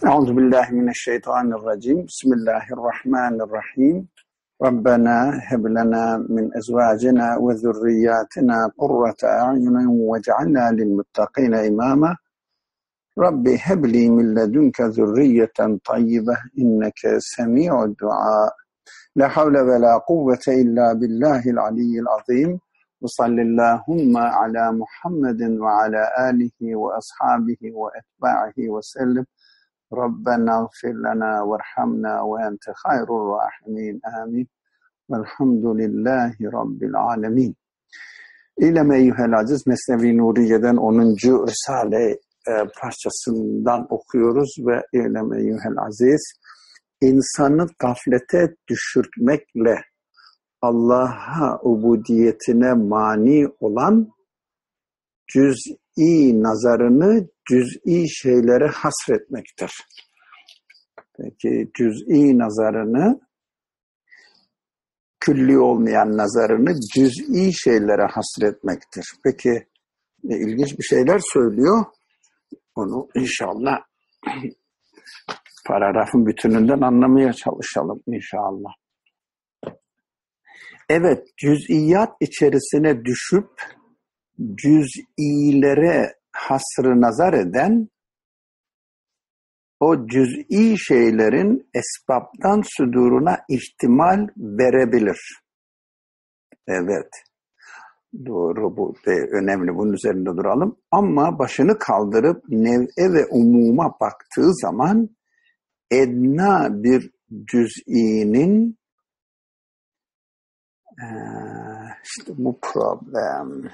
Euzubillahimineşşeytanirracim. Bismillahirrahmanirrahim. Rabbena heb lena min ezvacina ve zurriyatina kurrate a'yunin vec'alna lilmuttaqina imama. Rabbi hebli min ledunke zurriyeten tayyibeh inneke semi'ud dua. La havle ve la kuvvete illa billahil aliyyil azim. Ve sallillahumma ala Muhammedin ve ala alihi ve ashabihi ve etba'ihi ve sellem. Rabbena gfir lana verhamna ve ente hayrul rahimin. Amin. Velhamdülillahi Rabbil alemin. İlem eyyuhel aziz, Mesnevi Nuriye'den 10. Risale parçasından okuyoruz ve İlem eyyuhel aziz, insanı gaflete düşürtmekle Allah'a ubudiyetine mani olan cüz'i nazarını cüz'i şeylere hasretmektir. Peki cüz'i nazarını, külli olmayan nazarını cüz'i şeylere hasretmektir. Peki ilginç bir şeyler söylüyor. Onu inşallah paragrafın bütününden anlamaya çalışalım inşallah. Evet, cüz'iyat içerisine düşüp cüz'ilere hasrı nazar eden, o cüz'i şeylerin esbabdan suduruna ihtimal verebilir. Evet, doğru, bu önemli, bunun üzerinde duralım. Ama başını kaldırıp nev'e ve umuma baktığı zaman edna bir cüz'inin işte bu problem.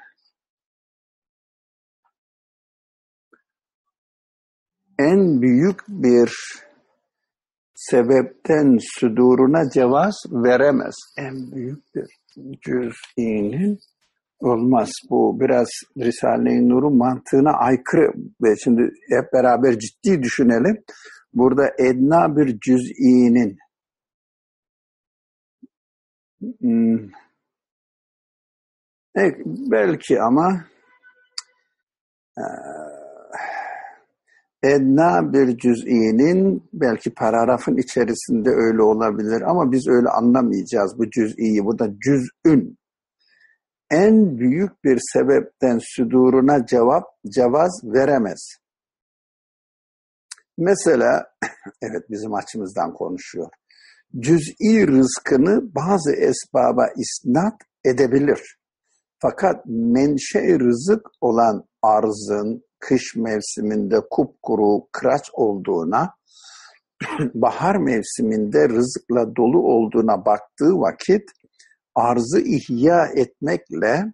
En büyük bir sebepten suduruna cevaz veremez. En büyük bir cüz'inin olmaz. Bu biraz Risale-i Nur'un mantığına aykırı. Ve şimdi hep beraber ciddi düşünelim. Burada edna bir cüz'inin belki ama edna bir cüz'inin belki paragrafın içerisinde öyle olabilir ama biz öyle anlamayacağız bu cüz'iyi. Burada cüz'ün en büyük bir sebepten suduruna cevaz veremez. Mesela evet, bizim açımızdan konuşuyor. Cüz'i rızkını bazı esbaba isnat edebilir. Fakat menşe rızık olan arzın kış mevsiminde kupkuru kıraç olduğuna, bahar mevsiminde rızıkla dolu olduğuna baktığı vakit arzı ihya etmekle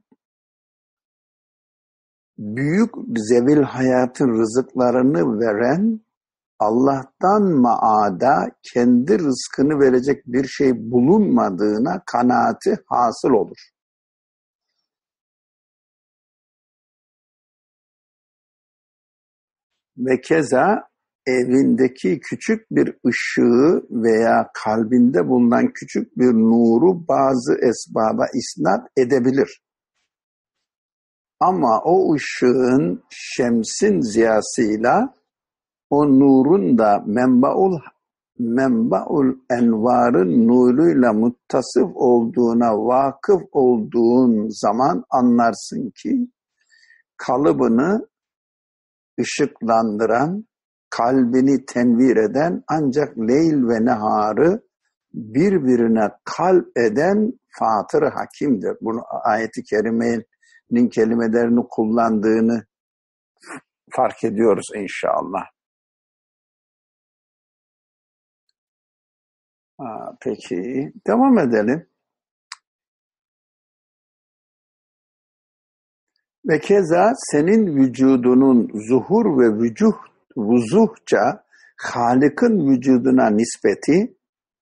büyük zevil hayatın rızıklarını veren Allah'tan maada kendi rızkını verecek bir şey bulunmadığına kanaati hasıl olur. Ve keza evindeki küçük bir ışığı veya kalbinde bulunan küçük bir nuru bazı esbaba isnat edebilir. Ama o ışığın şemsin ziyasıyla o nurun da menbaul envarın nuruyla muttasıf olduğuna vakıf olduğun zaman anlarsın ki kalıbını ışıklandıran, kalbini tenvir eden ancak leyl ve neharı birbirine kalp eden Fatır-ı Hakim'dir. Bunu ayet-i kerimenin kelimelerini kullandığını fark ediyoruz inşallah. Peki, devam edelim. Ve keza senin vücudunun zuhur ve vuzuhça Halık'ın vücuduna nispeti,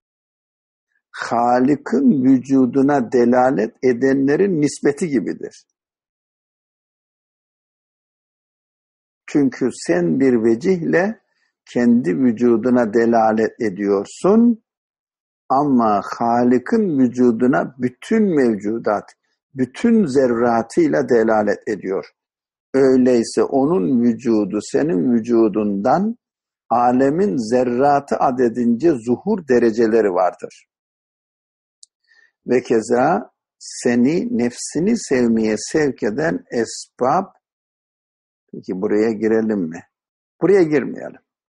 Halık'ın vücuduna delalet edenlerin nispeti gibidir. Çünkü sen bir vecihle kendi vücuduna delalet ediyorsun ama Halık'ın vücuduna bütün mevcudat, bütün zerratıyla delalet ediyor. Öyleyse onun vücudu senin vücudundan alemin zerratı adedince zuhur dereceleri vardır. Ve keza seni nefsini sevmeye sevk eden esbab, peki buraya girelim mi? Buraya girmeyelim.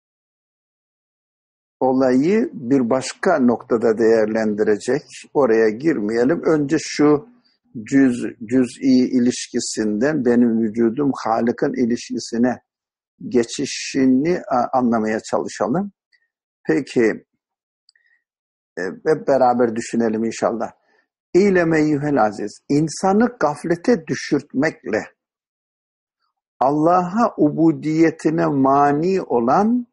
Olayı bir başka noktada değerlendirecek, oraya girmeyelim. Önce şu cüz'i ilişkisinden benim vücudum Halık'ın ilişkisine geçişini anlamaya çalışalım. Peki, hep beraber düşünelim inşallah. İ'leme eyyuhel aziz, insanı gaflete düşürtmekle Allah'a ubudiyetine mani olan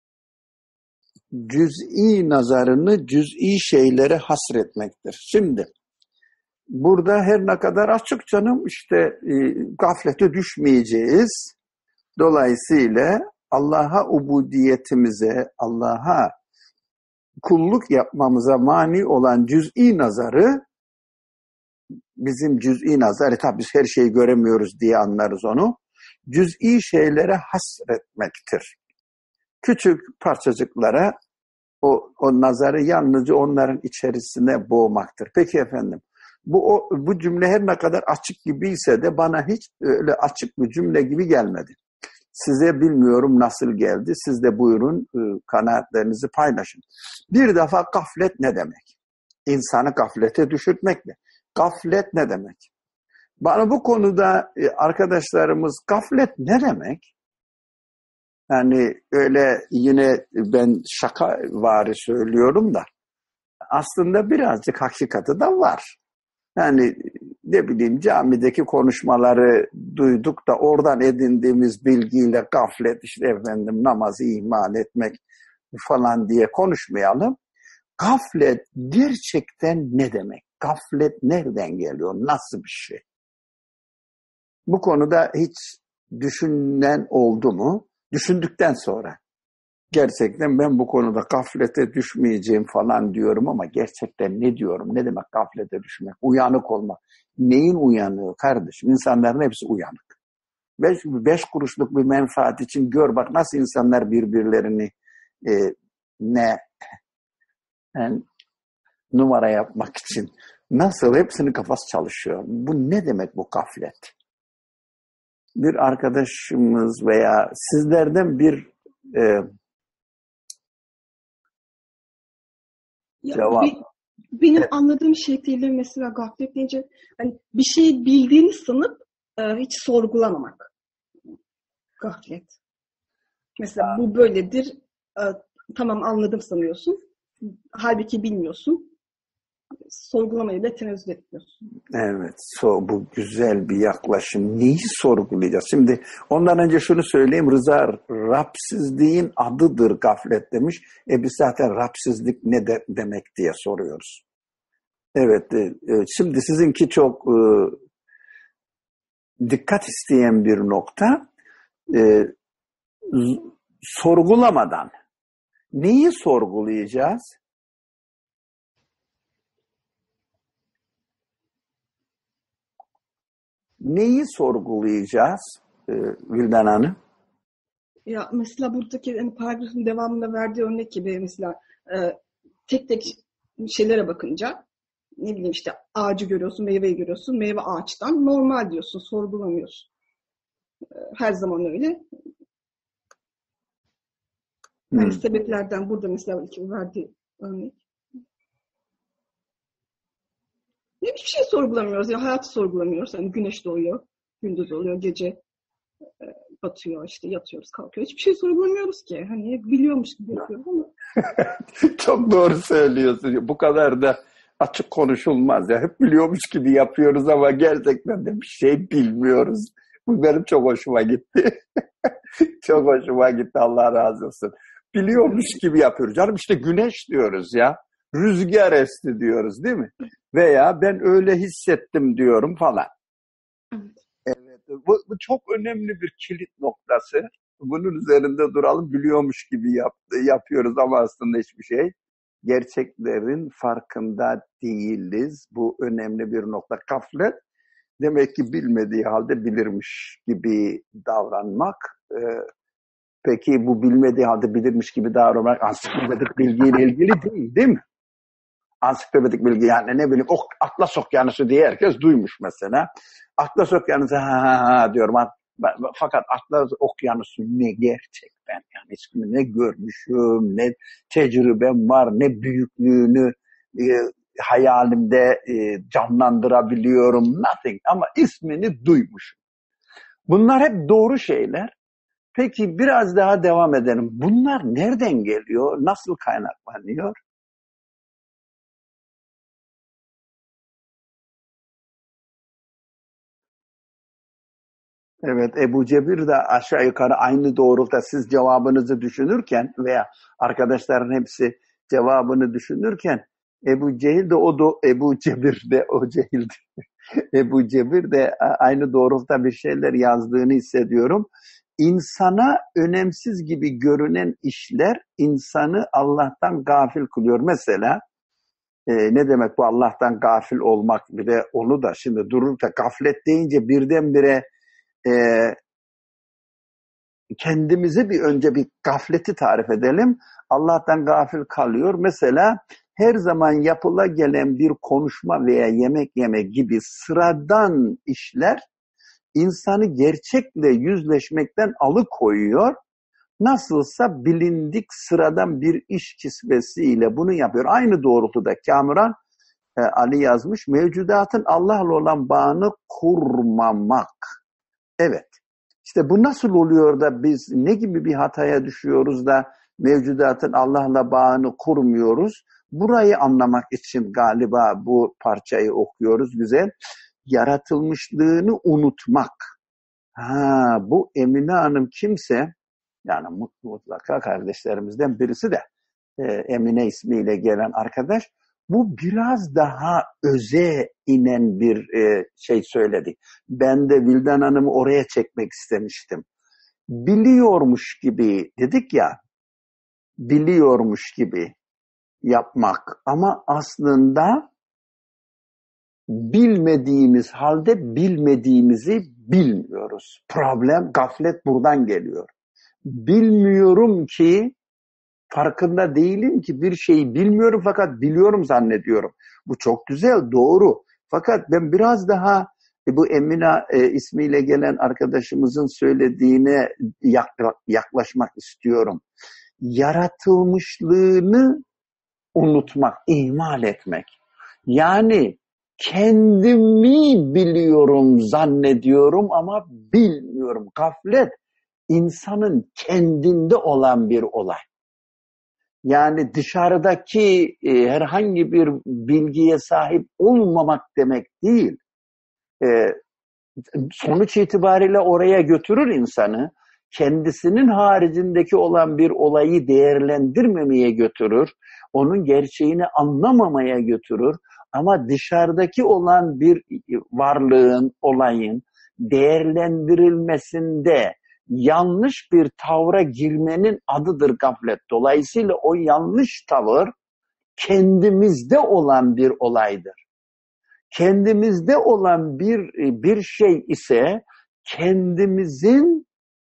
cüz'i nazarını cüz'i şeylere hasretmektir. Şimdi burada her ne kadar açık canım işte gaflete düşmeyeceğiz. Dolayısıyla Allah'a ubudiyetimize, Allah'a kulluk yapmamıza mani olan cüz'i nazarı, bizim cüz'i nazarı, tabii biz her şeyi göremiyoruz diye anlarız onu, cüz'i şeylere hasretmektir. Küçük parçacıklara o nazarı yalnızca onların içerisine boğmaktır. Peki efendim, bu cümle her ne kadar açık gibiyse de bana hiç öyle açık bir cümle gibi gelmedi. Size bilmiyorum nasıl geldi. Siz de buyurun kanaatlerinizi paylaşın. Bir defa gaflet ne demek? İnsanı gaflete düşürtmek mi? Gaflet ne demek? Bana bu konuda arkadaşlarımız gaflet ne demek? Yani öyle yine ben şakavari söylüyorum da aslında birazcık hakikati de var. Yani ne bileyim camideki konuşmaları duyduk da oradan edindiğimiz bilgiyle gaflet işte efendim namazı ihmal etmek falan diye konuşmayalım. Gaflet gerçekten ne demek? Gaflet nereden geliyor? Nasıl bir şey? Bu konuda hiç düşünen oldu mu? Düşündükten sonra gerçekten ben bu konuda gaflete düşmeyeceğim falan diyorum ama gerçekten ne diyorum? Ne demek gaflete düşmek? Uyanık olmak. Neyin uyanığı kardeşim? İnsanların hepsi uyanık. Beş kuruşluk bir menfaat için gör bak nasıl insanlar birbirlerini yani numara yapmak için nasıl hepsinin kafası çalışıyor. Bu ne demek bu gaflet? Bir arkadaşımız veya sizlerden bir cevap. Benim anladığım şekliyle mesela gaflet deyince hani bir şeyi bildiğini sanıp hiç sorgulamamak. Gaflet. Mesela bu böyledir. Tamam anladım sanıyorsun. Halbuki bilmiyorsun. Sorgulamayı da tenezzül etmiyorsun. Evet, bu güzel bir yaklaşım. Neyi sorgulayacağız? Şimdi ondan önce şunu söyleyeyim. Rıza Rabsizliğin adıdır gaflet demiş. Biz zaten Rabsizlik ne demek diye soruyoruz. Evet, şimdi sizinki çok dikkat isteyen bir nokta. Sorgulamadan. Neyi sorgulayacağız? Neyi sorgulayacağız Vildan Hanım? Ya mesela buradaki hani paragrafın devamında verdiği örnek gibi mesela tek tek şeylere bakınca ne bileyim işte ağacı görüyorsun, meyveyi görüyorsun. Meyve ağaçtan normal diyorsun, sorgulamıyorsun. Her zaman öyle. Yani sebeplerden burada mesela iki verdiği örnek. Hiçbir şey sorgulamıyoruz. Ya hayatı sorgulamıyoruz. Hani güneş doğuyor, gündüz oluyor, gece batıyor, işte yatıyoruz, kalkıyoruz. Hiçbir şey sorgulamıyoruz ki. Hani biliyormuş gibi yapıyoruz ama. Çok doğru söylüyorsun. Bu kadar da açık konuşulmaz ya. Hep biliyormuş gibi yapıyoruz ama gerçekten de bir şey bilmiyoruz. Bu benim çok hoşuma gitti. Çok hoşuma gitti. Allah razı olsun. Biliyormuş gibi yapıyoruz. Canım işte güneş diyoruz ya. Rüzgar esti diyoruz değil mi? Veya ben öyle hissettim diyorum falan. Evet. Bu çok önemli bir kilit noktası. Bunun üzerinde duralım. Biliyormuş gibi yapıyoruz ama aslında hiçbir şey. Gerçeklerin farkında değiliz. Bu önemli bir nokta. Gaflet demek ki bilmediği halde bilirmiş gibi davranmak. Peki bu bilmediği halde bilirmiş gibi davranmak ansiklopedik bilgiyle ilgili değil mi? Ansiklopedik bilgi yani ne bileyim Atlas Okyanusu diye herkes duymuş mesela. Atlas Okyanusu ha diyorum. Fakat Atlas Okyanusu ne gerçekten yani ismini ne görmüşüm, ne tecrübem var, ne büyüklüğünü hayalimde canlandırabiliyorum, nothing ama ismini duymuşum. Bunlar hep doğru şeyler. Peki biraz daha devam edelim. Bunlar nereden geliyor? Nasıl kaynaklanıyor? Evet, Ebu Cebir de aşağı yukarı aynı doğrultuda siz cevabınızı düşünürken veya arkadaşların hepsi cevabını düşünürken Ebu Cehil de Ebu Cebir de o Cehil de Ebu Cebir de aynı doğrultuda bir şeyler yazdığını hissediyorum. İnsana önemsiz gibi görünen işler insanı Allah'tan gafil kılıyor. Mesela ne demek bu Allah'tan gafil olmak? Bir de onu da şimdi durup da gaflet deyince birdenbire e, kendimize önce bir gafleti tarif edelim. Allah'tan gafil kalıyor. Mesela her zaman yapıla gelen bir konuşma veya yemek yeme gibi sıradan işler insanı gerçekle yüzleşmekten alıkoyuyor. Nasılsa bilindik sıradan bir iş kisvesiyle bunu yapıyor. Aynı doğrultuda Kamuran Ali yazmış. Mevcudatın Allah'la olan bağını kurmamak. Evet. İşte bu nasıl oluyor da biz ne gibi bir hataya düşüyoruz da mevcudatın Allah'la bağını kurmuyoruz? Burayı anlamak için galiba bu parçayı okuyoruz güzel. Yaratılmışlığını unutmak. Bu Emine Hanım kimse, yani mutlaka kardeşlerimizden birisi de Emine ismiyle gelen arkadaş, bu biraz daha öze inen bir şey söyledi. Ben de Vildan Hanım'ı oraya çekmek istemiştim. Biliyormuş gibi dedik ya, biliyormuş gibi yapmak ama aslında bilmediğimiz halde bilmediğimizi bilmiyoruz. Problem, gaflet buradan geliyor. Bilmiyorum ki, farkında değilim ki bir şeyi bilmiyorum fakat biliyorum zannediyorum. Bu çok güzel, doğru. Fakat ben biraz daha bu Emine ismiyle gelen arkadaşımızın söylediğine yaklaşmak istiyorum. Yaratılmışlığını unutmak, ihmal etmek. Yani kendimi biliyorum zannediyorum ama bilmiyorum. Gaflet insanın kendinde olan bir olay. Yani dışarıdaki herhangi bir bilgiye sahip olmamak demek değil. Sonuç itibariyle oraya götürür insanı. Kendisinin haricindeki olan bir olayı değerlendirmemeye götürür. Onun gerçeğini anlamamaya götürür. Ama dışarıdaki olan bir varlığın, olayın değerlendirilmesinde yanlış bir tavra girmenin adıdır gaflet. Dolayısıyla o yanlış tavır kendimizde olan bir olaydır. Kendimizde olan bir şey ise kendimizin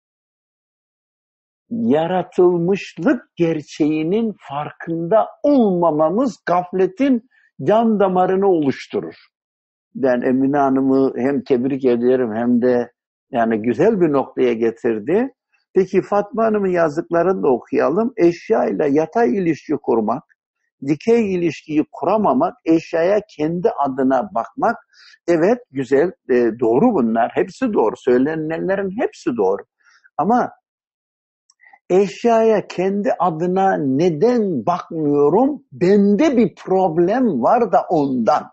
yaratılmışlık gerçeğinin farkında olmamamız gafletin can damarını oluşturur. Ben Emine Hanım'ı hem tebrik ederim hem de yani güzel bir noktaya getirdi. Peki Fatma Hanım'ın yazdıklarını da okuyalım. Eşya ile yatay ilişki kurmak, dikey ilişkiyi kuramamak, eşyaya kendi adına bakmak. Evet, güzel, doğru bunlar. Hepsi doğru. Söylenenlerin hepsi doğru. Ama eşyaya kendi adına neden bakmıyorum? Bende bir problem var da ondan.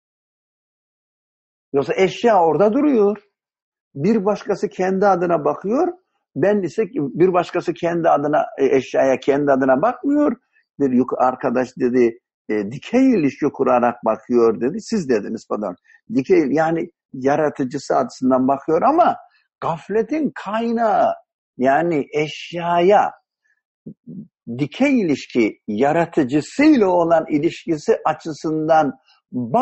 Yoksa eşya orada duruyor. Bir başkası kendi adına bakıyor. Ben ise bir başkası kendi adına eşyaya kendi adına bakmıyor. Bir arkadaş dedi dikey ilişki kurarak bakıyor dedi. Siz dediniz pardon. Dikey yani yaratıcısı açısından bakıyor ama gafletin kaynağı yani eşyaya dikey ilişki yaratıcısıyla olan ilişkisi açısından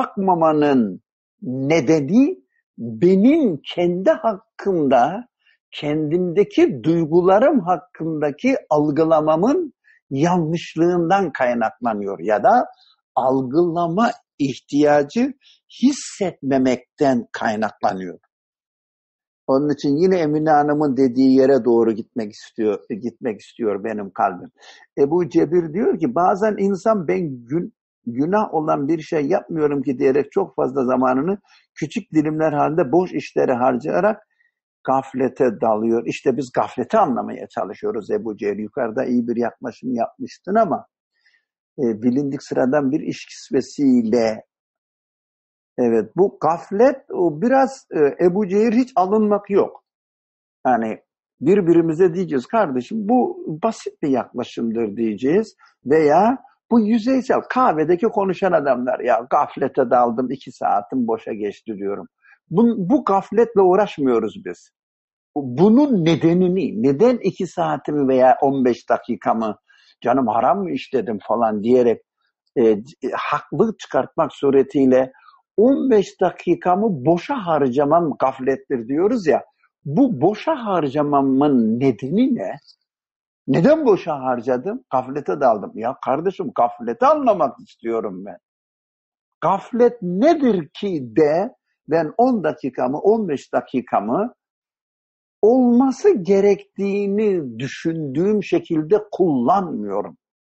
bakmamanın nedeni benim kendi hakkımda kendimdeki duygularım hakkındaki algılamamın yanlışlığından kaynaklanıyor ya da algılama ihtiyacı hissetmemekten kaynaklanıyor. Onun için yine Emine Hanım'ın dediği yere doğru gitmek istiyor benim kalbim. Ebu Cebir diyor ki bazen insan ben günah olan bir şey yapmıyorum ki diyerek çok fazla zamanını küçük dilimler halinde boş işlere harcayarak gaflete dalıyor. İşte biz gafleti anlamaya çalışıyoruz Ebu Cehil. Yukarıda iyi bir yaklaşım yapmıştın ama bilindik sıradan bir iş kisvesiyle evet bu gaflet o biraz Ebu Cehil hiç alınmak yok. Yani birbirimize diyeceğiz kardeşim bu basit bir yaklaşımdır diyeceğiz veya bu yüzeysel kahvedeki konuşan adamlar ya gaflete daldım 2 saatim boşa geçti diyorum. Bu gafletle uğraşmıyoruz biz. Bunun nedenini, neden 2 saatimi veya 15 dakikamı canım haram mı işledim falan diyerek haklı çıkartmak suretiyle 15 dakikamı boşa harcamam gaflettir diyoruz ya. Bu boşa harcamamın nedeni ne? Neden boşa harcadım? Gaflete daldım. Ya kardeşim gafleti anlamak istiyorum ben. Gaflet nedir ki de ben 10 dakikamı, 15 dakikamı olması gerektiğini düşündüğüm şekilde kullanmıyorum.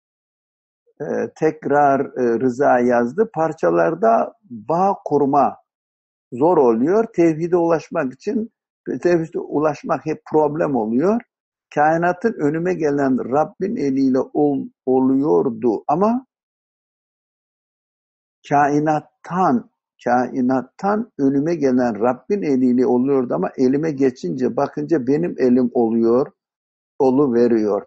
Tekrar Rıza yazdı. Parçalarda bağ kurma zor oluyor. Tevhide ulaşmak hep problem oluyor. Kainatın önüme gelen Rabbin eliyle oluyordu ama kainattan önüme gelen Rabbin eliyle oluyordu ama elime geçince bakınca benim elim oluveriyor.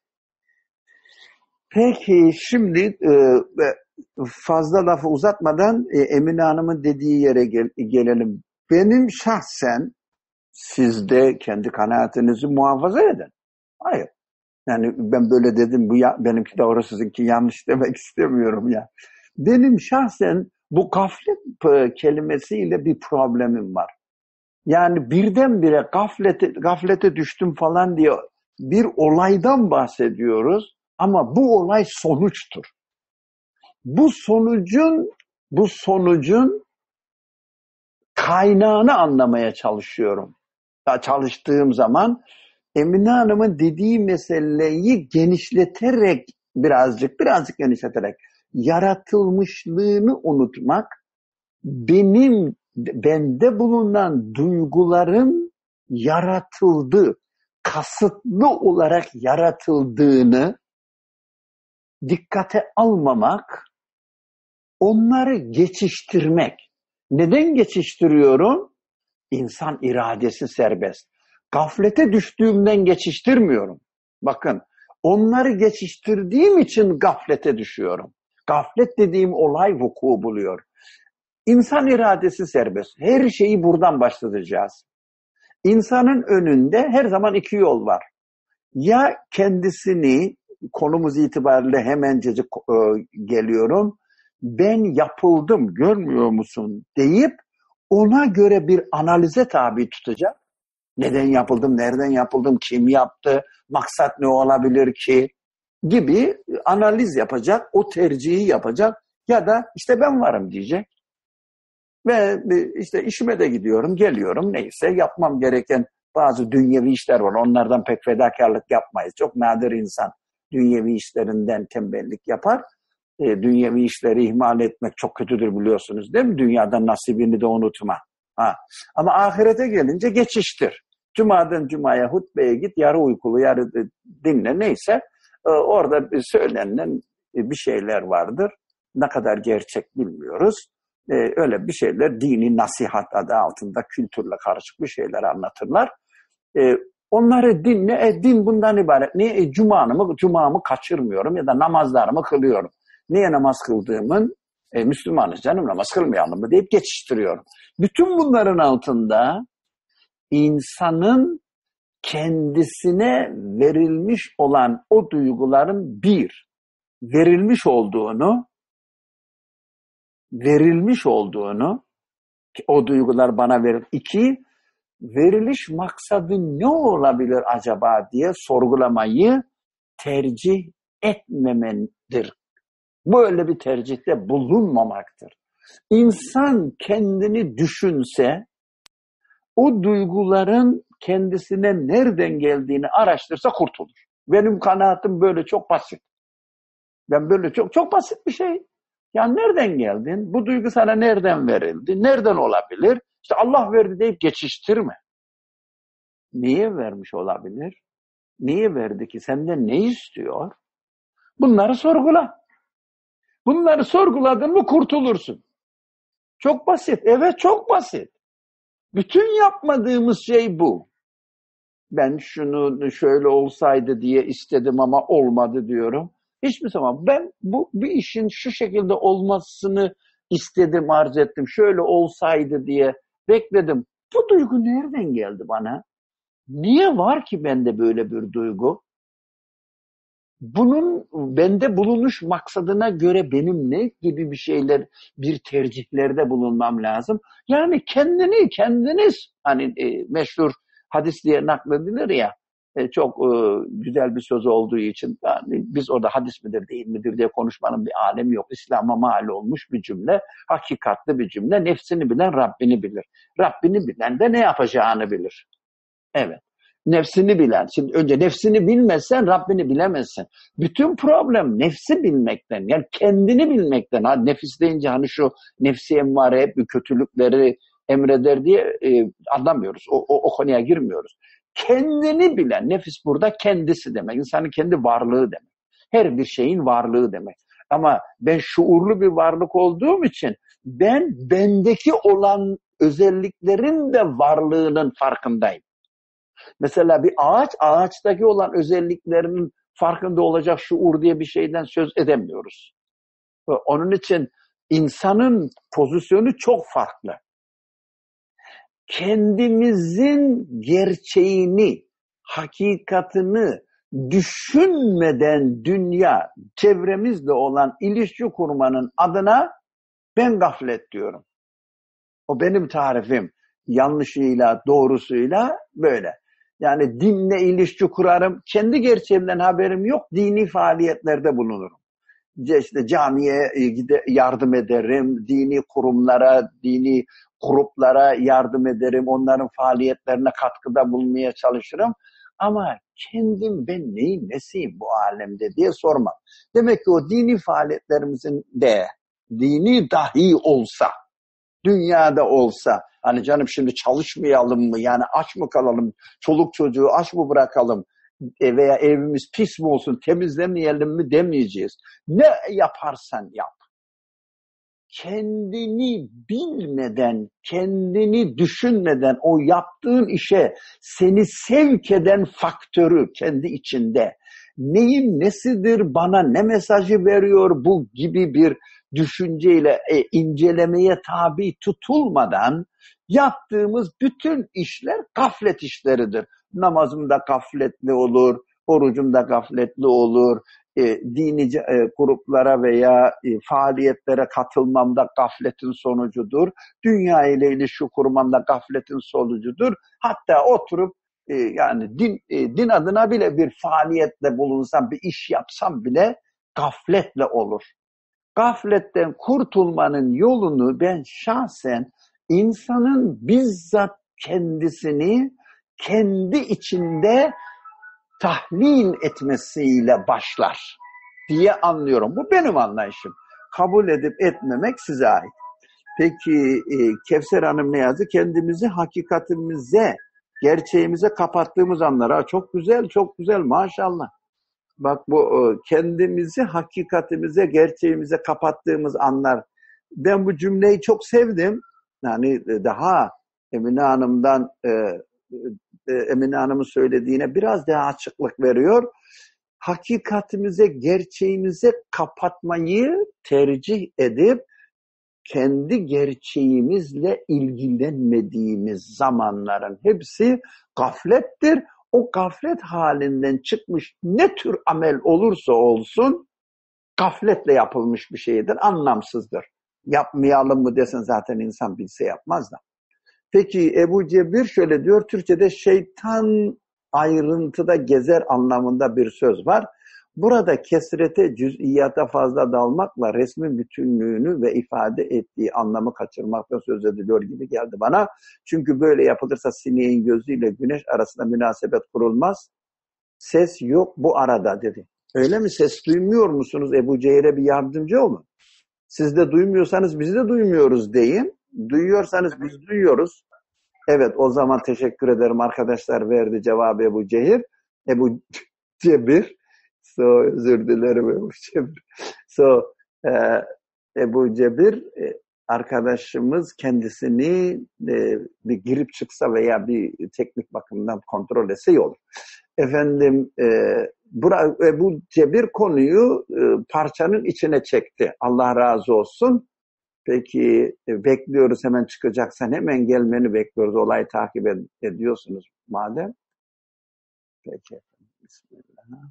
Peki şimdi fazla lafı uzatmadan Emine Hanım'ın dediği yere gelelim. Benim şahsen siz de kendi kanaatinizi muhafaza edin. Hayır. Yani ben böyle dedim benimki doğru sizinki yanlış demek istemiyorum ya. Benim şahsen bu gaflet kelimesiyle bir problemim var. Yani birdenbire gaflete düştüm falan diye bir olaydan bahsediyoruz ama bu olay sonuçtur. Bu sonucun kaynağını anlamaya çalıştığım zaman Emine Hanım'ın dediği meseleyi genişleterek birazcık genişleterek yaratılmışlığını unutmak bende bulunan duyguların kasıtlı olarak yaratıldığını dikkate almamak, onları geçiştirmek. Neden geçiştiriyorum? İnsan iradesi serbest. Gaflete düştüğümden geçiştirmiyorum. Bakın, onları geçiştirdiğim için gaflete düşüyorum. Gaflet dediğim olay vuku buluyor. İnsan iradesi serbest. Her şeyi buradan başlatacağız. İnsanın önünde her zaman 2 yol var. Ya kendisini, konumuz itibariyle hemencecik geliyorum, ben yapıldım görmüyor musun deyip ona göre bir analize tabi tutacak. Neden yapıldım, nereden yapıldım, kim yaptı, maksat ne olabilir ki gibi analiz yapacak, o tercihi yapacak ya da işte ben varım diyecek. Ve işte işime de gidiyorum, geliyorum neyse yapmam gereken bazı dünyevi işler var. Onlardan pek fedakarlık yapmayız. Çok nadir insan dünyevi işlerinden tembellik yapar. Dünyevi işleri ihmal etmek çok kötüdür biliyorsunuz değil mi? Dünyadan nasibini de unutma. Ama ahirete gelince geçiştir. Cumadan cumaya hutbeye git, yarı uykulu, yarı dinle neyse. Orada söylenen bir şeyler vardır. Ne kadar gerçek bilmiyoruz. Öyle bir şeyler dini nasihat adı altında kültürle karışık bir şeyler anlatırlar. Onları dinle, din bundan ibaret. Niye? Cumamı kaçırmıyorum ya da namazlarımı kılıyorum. Niye namaz kıldığımın Müslümanız canım namaz kılmayalım mı deyip geçiştiriyorum. Bütün bunların altında insanın kendisine verilmiş olan o duyguların verilmiş olduğunu o duygular bana verir. 2, veriliş maksadı ne olabilir acaba diye sorgulamayı tercih etmemendir. Böyle bir tercihte bulunmamaktır. İnsan kendini düşünse, o duyguların kendisine nereden geldiğini araştırsa kurtulur. Benim kanaatim böyle çok basit. Ben böyle çok basit bir şey. Ya nereden geldin? Bu duygu sana nereden verildi? Nereden olabilir? İşte Allah verdi deyip geçiştirme. Niye vermiş olabilir? Niye verdi ki? Senden ne istiyor? Bunları sorgula. Bunları sorguladın mı kurtulursun. Çok basit. Evet, çok basit. Bütün yapmadığımız şey bu. Ben şunu şöyle olsaydı diye istedim ama olmadı diyorum. Hiçbir zaman ben bir işin şu şekilde olmasını istedim, arz ettim. Şöyle olsaydı diye bekledim. Bu duygu nereden geldi bana? Niye var ki bende böyle bir duygu? Bunun bende bulunuş maksadına göre benim ne gibi bir tercihlerde bulunmam lazım. Yani kendiniz hani meşhur hadis diye nakledilir ya, çok güzel bir söz olduğu için yani biz orada hadis midir değil midir diye konuşmanın bir alemi yok. İslam'a mal olmuş bir cümle, hakikatli bir cümle. Nefsini bilen Rabbini bilir. Rabbini bilen de ne yapacağını bilir. Evet. Nefsini bilen. Şimdi önce nefsini bilmezsen Rabbini bilemezsin. Bütün problem nefsi bilmekten. Yani kendini bilmekten. Ha, nefis deyince hani şu nefsi emmare hep bir kötülükleri emreder diye anlamıyoruz. O konuya girmiyoruz. Kendini bilen. Nefis burada kendisi demek. İnsanın kendi varlığı demek. Her bir şeyin varlığı demek. Ama ben şuurlu bir varlık olduğum için bendeki olan özelliklerin de varlığının farkındayım. Mesela bir ağaçtaki olan özelliklerinin farkında olacak şuur diye bir şeyden söz edemiyoruz. Onun için insanın pozisyonu çok farklı. Kendimizin gerçeğini, hakikatini düşünmeden dünya, çevremizle olan ilişki kurmanın adına ben gaflet diyorum. O benim tarifim. Yanlışıyla, doğrusuyla böyle. Yani dinle ilişki kurarım. Kendi gerçeğimden haberim yok. Dini faaliyetlerde bulunurum. İşte camiye yardım ederim. Dini kurumlara, dini gruplara yardım ederim. Onların faaliyetlerine katkıda bulunmaya çalışırım. Ama kendim ben neyim, nesiyim bu alemde diye sormam. Demek ki o dini faaliyetlerimizin de dini dahi olsa, dünyada olsa, hani canım şimdi çalışmayalım mı, yani aç mı kalalım, çoluk çocuğu aç mı bırakalım veya evimiz pis mi olsun, temizlemeyelim mi demeyeceğiz. Ne yaparsan yap. Kendini bilmeden, kendini düşünmeden o yaptığın işe seni sevk eden faktörü kendi içinde, neyin nesidir, bana ne mesajı veriyor bu gibi bir düşünceyle incelemeye tabi tutulmadan yaptığımız bütün işler gaflet işleridir. Namazım da gafletli olur, orucum da gafletli olur, dini gruplara veya faaliyetlere katılmam da gafletin sonucudur. Dünya ile ilişki kurmam da gafletin sonucudur. Hatta oturup yani din adına bile bir faaliyetle bulunsam, bir iş yapsam bile gafletle olur. Gafletten kurtulmanın yolunu ben şahsen insanın bizzat kendisini kendi içinde tahlil etmesiyle başlar diye anlıyorum. Bu benim anlayışım. Kabul edip etmemek size ait. Peki Kevser Hanım ne yazdı? Kendimizi hakikatimize, gerçeğimize kapattığımız anlar. Çok güzel, çok güzel maşallah. Bak bu kendimizi hakikatimize, gerçeğimize kapattığımız anlar. Ben bu cümleyi çok sevdim. Yani daha Emine Hanım'ın söylediğine biraz daha açıklık veriyor. Hakikatimize, gerçeğimize kapatmayı tercih edip kendi gerçeğimizle ilgilenmediğimiz zamanların hepsi gaflettir. O gaflet halinden çıkmış ne tür amel olursa olsun gafletle yapılmış bir şeydir, anlamsızdır. Yapmayalım mı desen zaten insan bilse yapmaz da. Peki Ebu Cebir şöyle diyor, Türkçe'de şeytan ayrıntıda gezer anlamında bir söz var. Burada kesrete, cüz'iyata fazla dalmakla resmin bütünlüğünü ve ifade ettiği anlamı kaçırmaktan söz ediliyor gibi geldi bana. Çünkü böyle yapılırsa sineğin gözüyle güneş arasında münasebet kurulmaz. Ses yok bu arada dedi. Öyle mi? Ses duymuyor musunuz? Ebu Cehil'e bir yardımcı olun. Siz de duymuyorsanız biz de duymuyoruz deyin. Duyuyorsanız biz duyuyoruz. Evet, o zaman teşekkür ederim arkadaşlar, verdi cevabı Ebu Cehil. Ebu Cebir. Özür dilerim Ebu Cebir. Ebu Cebir arkadaşımız kendisini bir girip çıksa veya bir teknik bakımdan kontrol etse iyi olur. Efendim Ebu Cebir konuyu parçanın içine çekti. Allah razı olsun. Peki bekliyoruz, hemen çıkacaksan hemen gelmeni bekliyoruz. Olayı takip ediyorsunuz madem. Peki. Bismillah.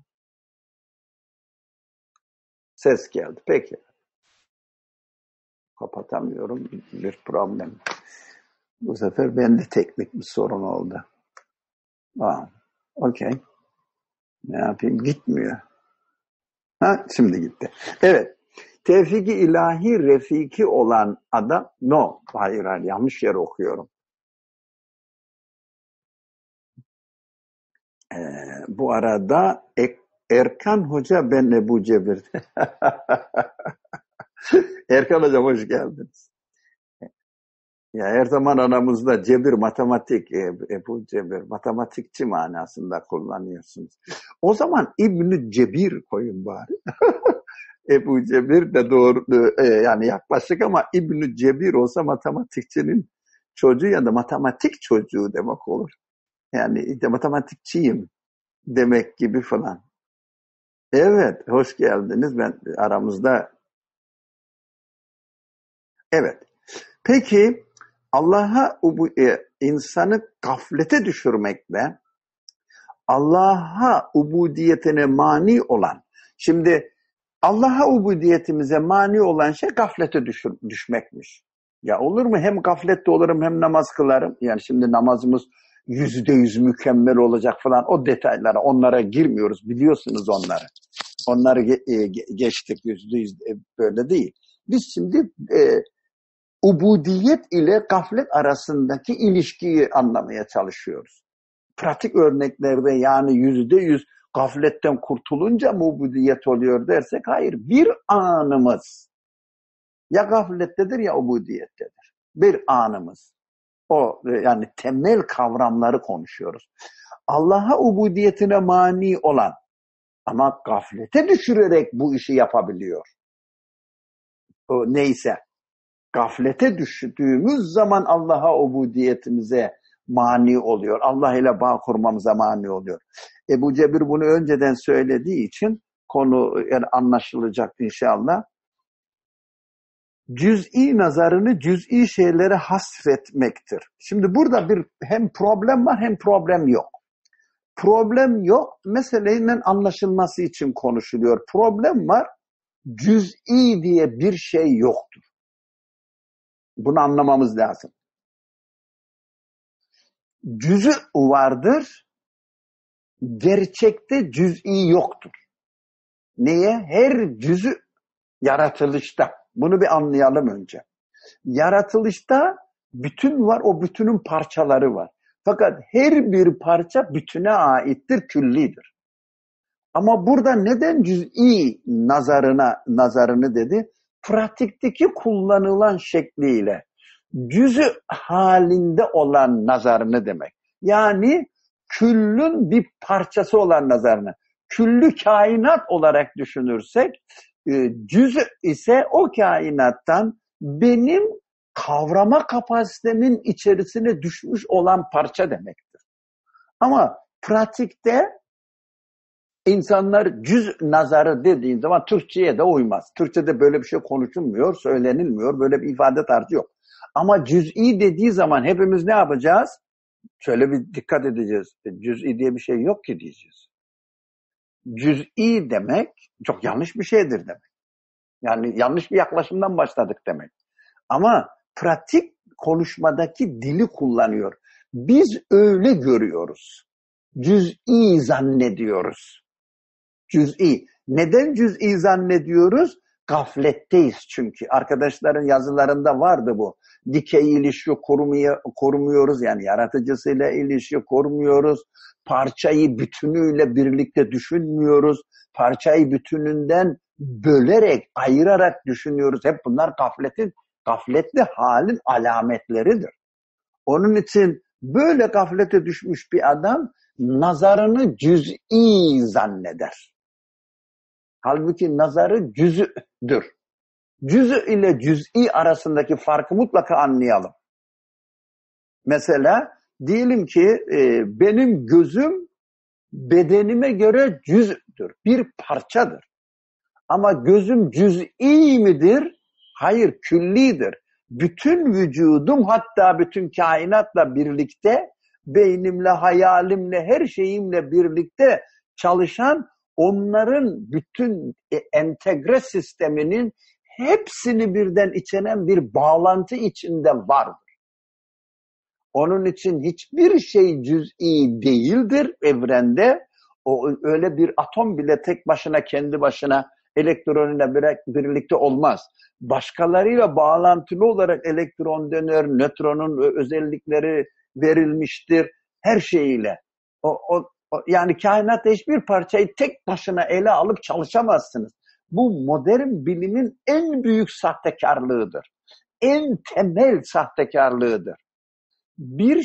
Ses geldi. Peki. Kapatamıyorum. Bir problem. Bu sefer bende teknik bir sorun oldu. Okey. Ne yapayım? Gitmiyor. Şimdi gitti. Evet. Tevfik-i ilahi refiki olan adam, hayır yanlış yer okuyorum. Bu arada Erkan Hoca, ben Ebu Cebir. Erkan Hocam hoş geldiniz. Ya her zaman aramızda Cebir matematik, Ebu Cebir matematikçi manasında kullanıyorsunuz. O zaman İbn-i Cebir koyun bari. Ebu Cebir de doğru, yani yaklaşık, ama İbn-i Cebir olsa matematikçinin çocuğu ya da matematik çocuğu demek olur. Yani de matematikçiyim demek gibi falan. Evet, hoş geldiniz. Ben aramızda. Evet. Peki Allah'a insanı gaflete düşürmekle Allah'a ubudiyetine mani olan, şimdi Allah'a ubudiyetimize mani olan şey gaflete düşmekmiş. Ya olur mu? Hem gaflette olurum hem namaz kılarım. Yani şimdi namazımız %100 mükemmel olacak falan, o detaylara, onlara girmiyoruz. Biliyorsunuz onları. Onları geçtik, %100 böyle değil. Biz şimdi ubudiyet ile gaflet arasındaki ilişkiyi anlamaya çalışıyoruz. Pratik örneklerde yani %100 gafletten kurtulunca mı ubudiyet oluyor dersek, hayır, bir anımız ya gaflettedir ya ubudiyettedir. Bir anımız. O yani temel kavramları konuşuyoruz. Allah'a ubudiyetine mani olan ama gaflete düşürerek bu işi yapabiliyor. O neyse. Gaflete düştüğümüz zaman Allah'a ubudiyetimize mani oluyor. Allah ile bağ kurmamıza mani oluyor. Ebu Cebir bunu önceden söylediği için konu yani anlaşılacak inşallah. Cüz'i nazarını cüz'i şeylere hasretmektir. Şimdi burada bir hem problem var hem problem yok. Problem yok, meselenin anlaşılması için konuşuluyor. Problem var, cüz'i diye bir şey yoktur. Bunu anlamamız lazım. Cüz'ü vardır, gerçekte cüz'i yoktur. Neye? Her cüz'ü yaratılışta. Bunu bir anlayalım önce. Yaratılışta bütün var, o bütünün parçaları var. Fakat her bir parça bütüne aittir, küllidir. Ama burada neden cüz'i nazarını dedi? Pratikteki kullanılan şekliyle cüz'ü halinde olan nazarını demek. Yani küllün bir parçası olan nazarını. Küllü kainat olarak düşünürsek, cüz ise o kainattan benim kavrama kapasitemin içerisine düşmüş olan parça demektir. Ama pratikte insanlar cüz nazarı dediğin zaman Türkçe'ye de uymaz. Türkçe'de böyle bir şey konuşulmuyor, söylenilmiyor, böyle bir ifade tarzı yok. Ama cüz'i dediği zaman hepimiz ne yapacağız? Şöyle bir dikkat edeceğiz. Cüz'i diye bir şey yok ki diyeceğiz. Cüz'i demek çok yanlış bir şeydir demek. Yani yanlış bir yaklaşımdan başladık demek. Ama pratik konuşmadaki dili kullanıyor. Biz öyle görüyoruz. Cüz'i zannediyoruz. Cüz'i. Neden cüz'i zannediyoruz? Gafletteyiz çünkü. Arkadaşların yazılarında vardı bu. Dikey ilişki korumuyoruz. Yani yaratıcısıyla ilişki korumuyoruz. Parçayı bütünüyle birlikte düşünmüyoruz. Parçayı bütününden bölerek, ayırarak düşünüyoruz. Hep bunlar gafletli halin alametleridir. Onun için böyle gaflete düşmüş bir adam nazarını cüz'i zanneder. Halbuki nazarı cüz'dür. Cüz' ile cüz'i arasındaki farkı mutlaka anlayalım. Mesela diyelim ki benim gözüm bedenime göre cüz'dür. Bir parçadır. Ama gözüm cüz'i midir? Hayır, küllidir. Bütün vücudum, hatta bütün kainatla birlikte, beynimle, hayalimle, her şeyimle birlikte çalışan, onların bütün entegre sisteminin hepsini birden içeren bir bağlantı içinde vardır. Onun için hiçbir şey cüz'i değildir evrende. O öyle bir atom bile tek başına, kendi başına elektronuyla birlikte olmaz. Başkalarıyla bağlantılı olarak elektron döner, nötronun özellikleri verilmiştir her şeyiyle. Yani kainatta hiçbir parçayı tek başına ele alıp çalışamazsınız. Bu modern bilimin en büyük sahtekarlığıdır. En temel sahtekarlığıdır. Bir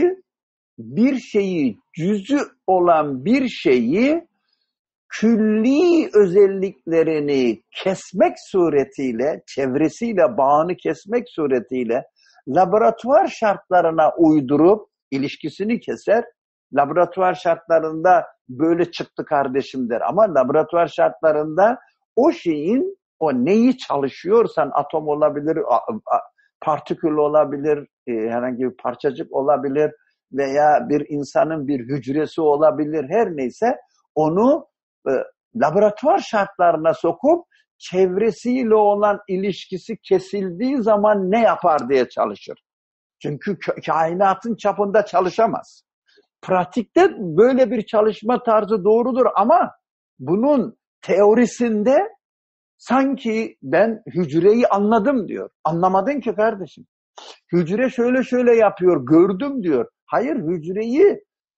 şeyi cüzü olan bir şeyi külli özelliklerini kesmek suretiyle, çevresiyle bağını kesmek suretiyle laboratuvar şartlarına uydurup ilişkisini keser. Laboratuvar şartlarında böyle çıktı kardeşim der. Ama laboratuvar şartlarında o şeyin, o neyi çalışıyorsan, atom olabilir, partikül olabilir, herhangi bir parçacık olabilir veya bir insanın bir hücresi olabilir, her neyse onu laboratuvar şartlarına sokup çevresiyle olan ilişkisi kesildiği zaman ne yapar diye çalışır. Çünkü kainatın çapında çalışamaz. Pratikte böyle bir çalışma tarzı doğrudur ama bunun teorisinde sanki ben hücreyi anladım diyor. Anlamadın ki kardeşim. Hücre şöyle şöyle yapıyor, gördüm diyor. Hayır, hücreyi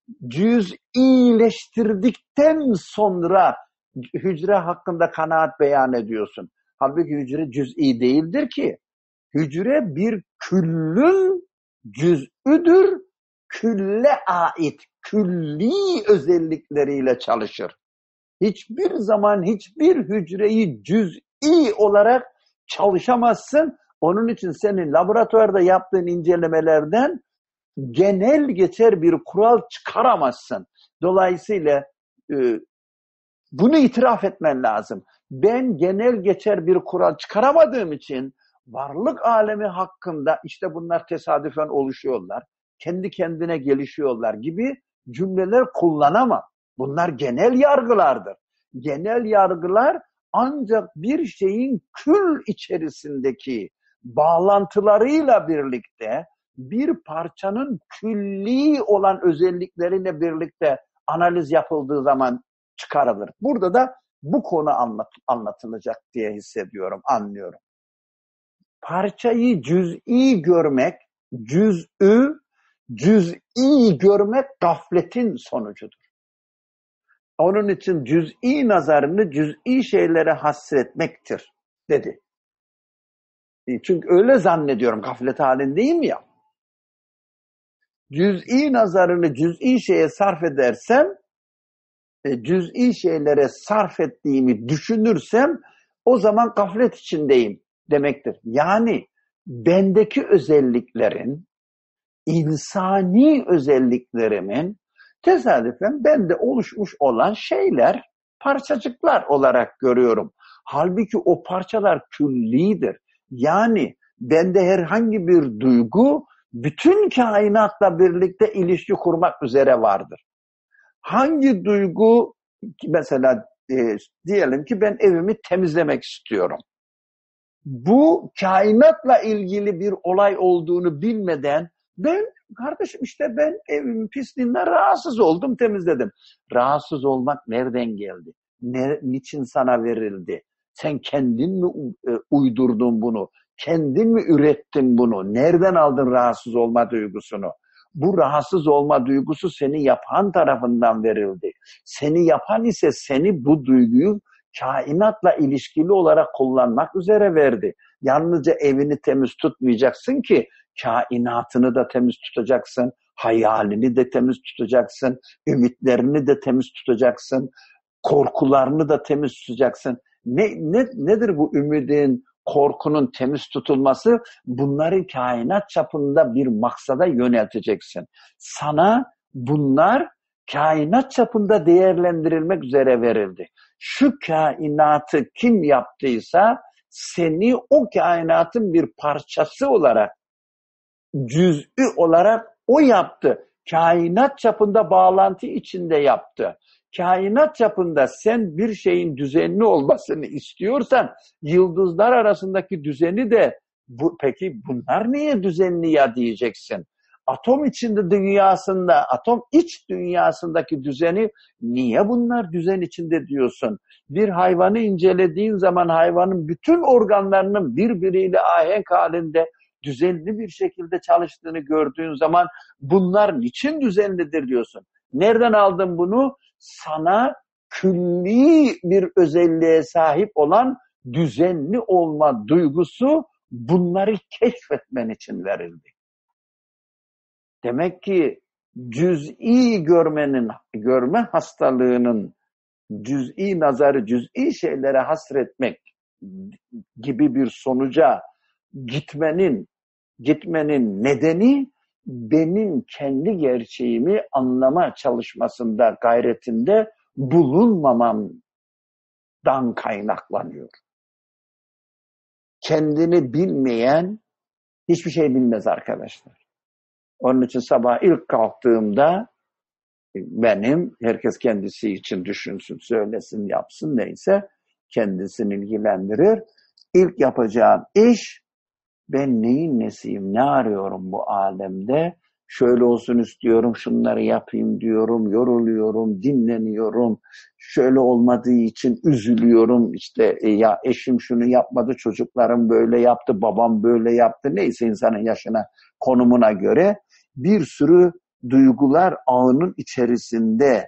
cüz'ileştirdikten sonra hücre hakkında kanaat beyan ediyorsun. Halbuki hücre cüz'i değildir ki. Hücre bir küllün cüz'üdür. Külle ait külli özellikleriyle çalışır. Hiçbir zaman hiçbir hücreyi cüz'i olarak çalışamazsın. Onun için senin laboratuvarda yaptığın incelemelerden genel geçer bir kural çıkaramazsın. Dolayısıyla bunu itiraf etmen lazım. Ben genel geçer bir kural çıkaramadığım için varlık alemi hakkında işte bunlar tesadüfen oluşuyorlar, kendi kendine gelişiyorlar gibi cümleler kullanamam. Bunlar genel yargılardır. Genel yargılar ancak bir şeyin kül içerisindeki bağlantılarıyla birlikte bir parçanın külli olan özellikleriyle birlikte analiz yapıldığı zaman çıkarılır. Burada da bu konu anlatılacak diye hissediyorum, anlıyorum. Parçayı cüz'i görmek, cüz'i görmek gafletin sonucudur. Onun için cüz'i nazarını cüz'i şeylere hasretmektir dedi. Çünkü öyle zannediyorum, gaflet halindeyim ya. Cüz'i nazarını cüz'i şeye sarf edersem, cüz'i şeylere sarf ettiğimi düşünürsem o zaman gaflet içindeyim demektir. Yani bendeki özelliklerin, insani özelliklerimin tesadüfen bende oluşmuş olan şeyler, parçacıklar olarak görüyorum. Halbuki o parçalar küllidir. Yani bende herhangi bir duygu bütün kainatla birlikte ilişki kurmak üzere vardır. Hangi duygu, mesela diyelim ki ben evimi temizlemek istiyorum. bu kainatla ilgili bir olay olduğunu bilmeden kardeşim işte ben evimin pisliğinden rahatsız oldum, temizledim. Rahatsız olmak nereden geldi? Niçin sana verildi? Sen kendin mi uydurdun bunu? Kendin mi ürettin bunu? Nereden aldın rahatsız olma duygusunu? Bu rahatsız olma duygusu seni yapan tarafından verildi. Seni yapan ise seni bu duyguyu kainatla ilişkili olarak kullanmak üzere verdi. Yalnızca evini temiz tutmayacaksın ki, kainatını da temiz tutacaksın, hayalini de temiz tutacaksın, ümitlerini de temiz tutacaksın, korkularını da temiz tutacaksın. Nedir bu ümidin, korkunun temiz tutulması? Bunları kainat çapında bir maksada yönelteceksin. Sana bunlar kainat çapında değerlendirilmek üzere verildi. Şu kainatı kim yaptıysa seni o kainatın bir parçası olarak, cüz'ü olarak o yaptı. Kainat çapında bağlantı içinde yaptı. Kainat çapında sen bir şeyin düzenli olmasını istiyorsan, yıldızlar arasındaki düzeni de peki bunlar niye düzenli ya diyeceksin. Atom içinde dünyasında, atom iç dünyasındaki düzeni niye bunlar düzen içinde diyorsun? Bir hayvanı incelediğin zaman hayvanın bütün organlarının birbiriyle ahenk halinde düzenli bir şekilde çalıştığını gördüğün zaman bunlar niçin düzenlidir diyorsun. Nereden aldın bunu? Sana külli bir özelliğe sahip olan düzenli olma duygusu bunları keşfetmen için verildi. Demek ki cüz'i görme hastalığının, cüz'i nazarı, cüz'i şeylere hasretmek gibi bir sonuca gitmenin nedeni benim kendi gerçeğimi anlama çalışmasında, gayretinde bulunmamamdan kaynaklanıyor. Kendini bilmeyen hiçbir şey bilmez arkadaşlar. Onun için sabah ilk kalktığımda herkes kendisi için düşünsün, söylesin, yapsın, neyse kendisini ilgilendirir. İlk yapacağım iş, ben neyin nesiyim, ne arıyorum bu alemde, şöyle olsun istiyorum, şunları yapayım diyorum, yoruluyorum, dinleniyorum, şöyle olmadığı için üzülüyorum, işte ya eşim şunu yapmadı, çocuklarım böyle yaptı, babam böyle yaptı, neyse insanın yaşına, konumuna göre bir sürü duygular ağının içerisinde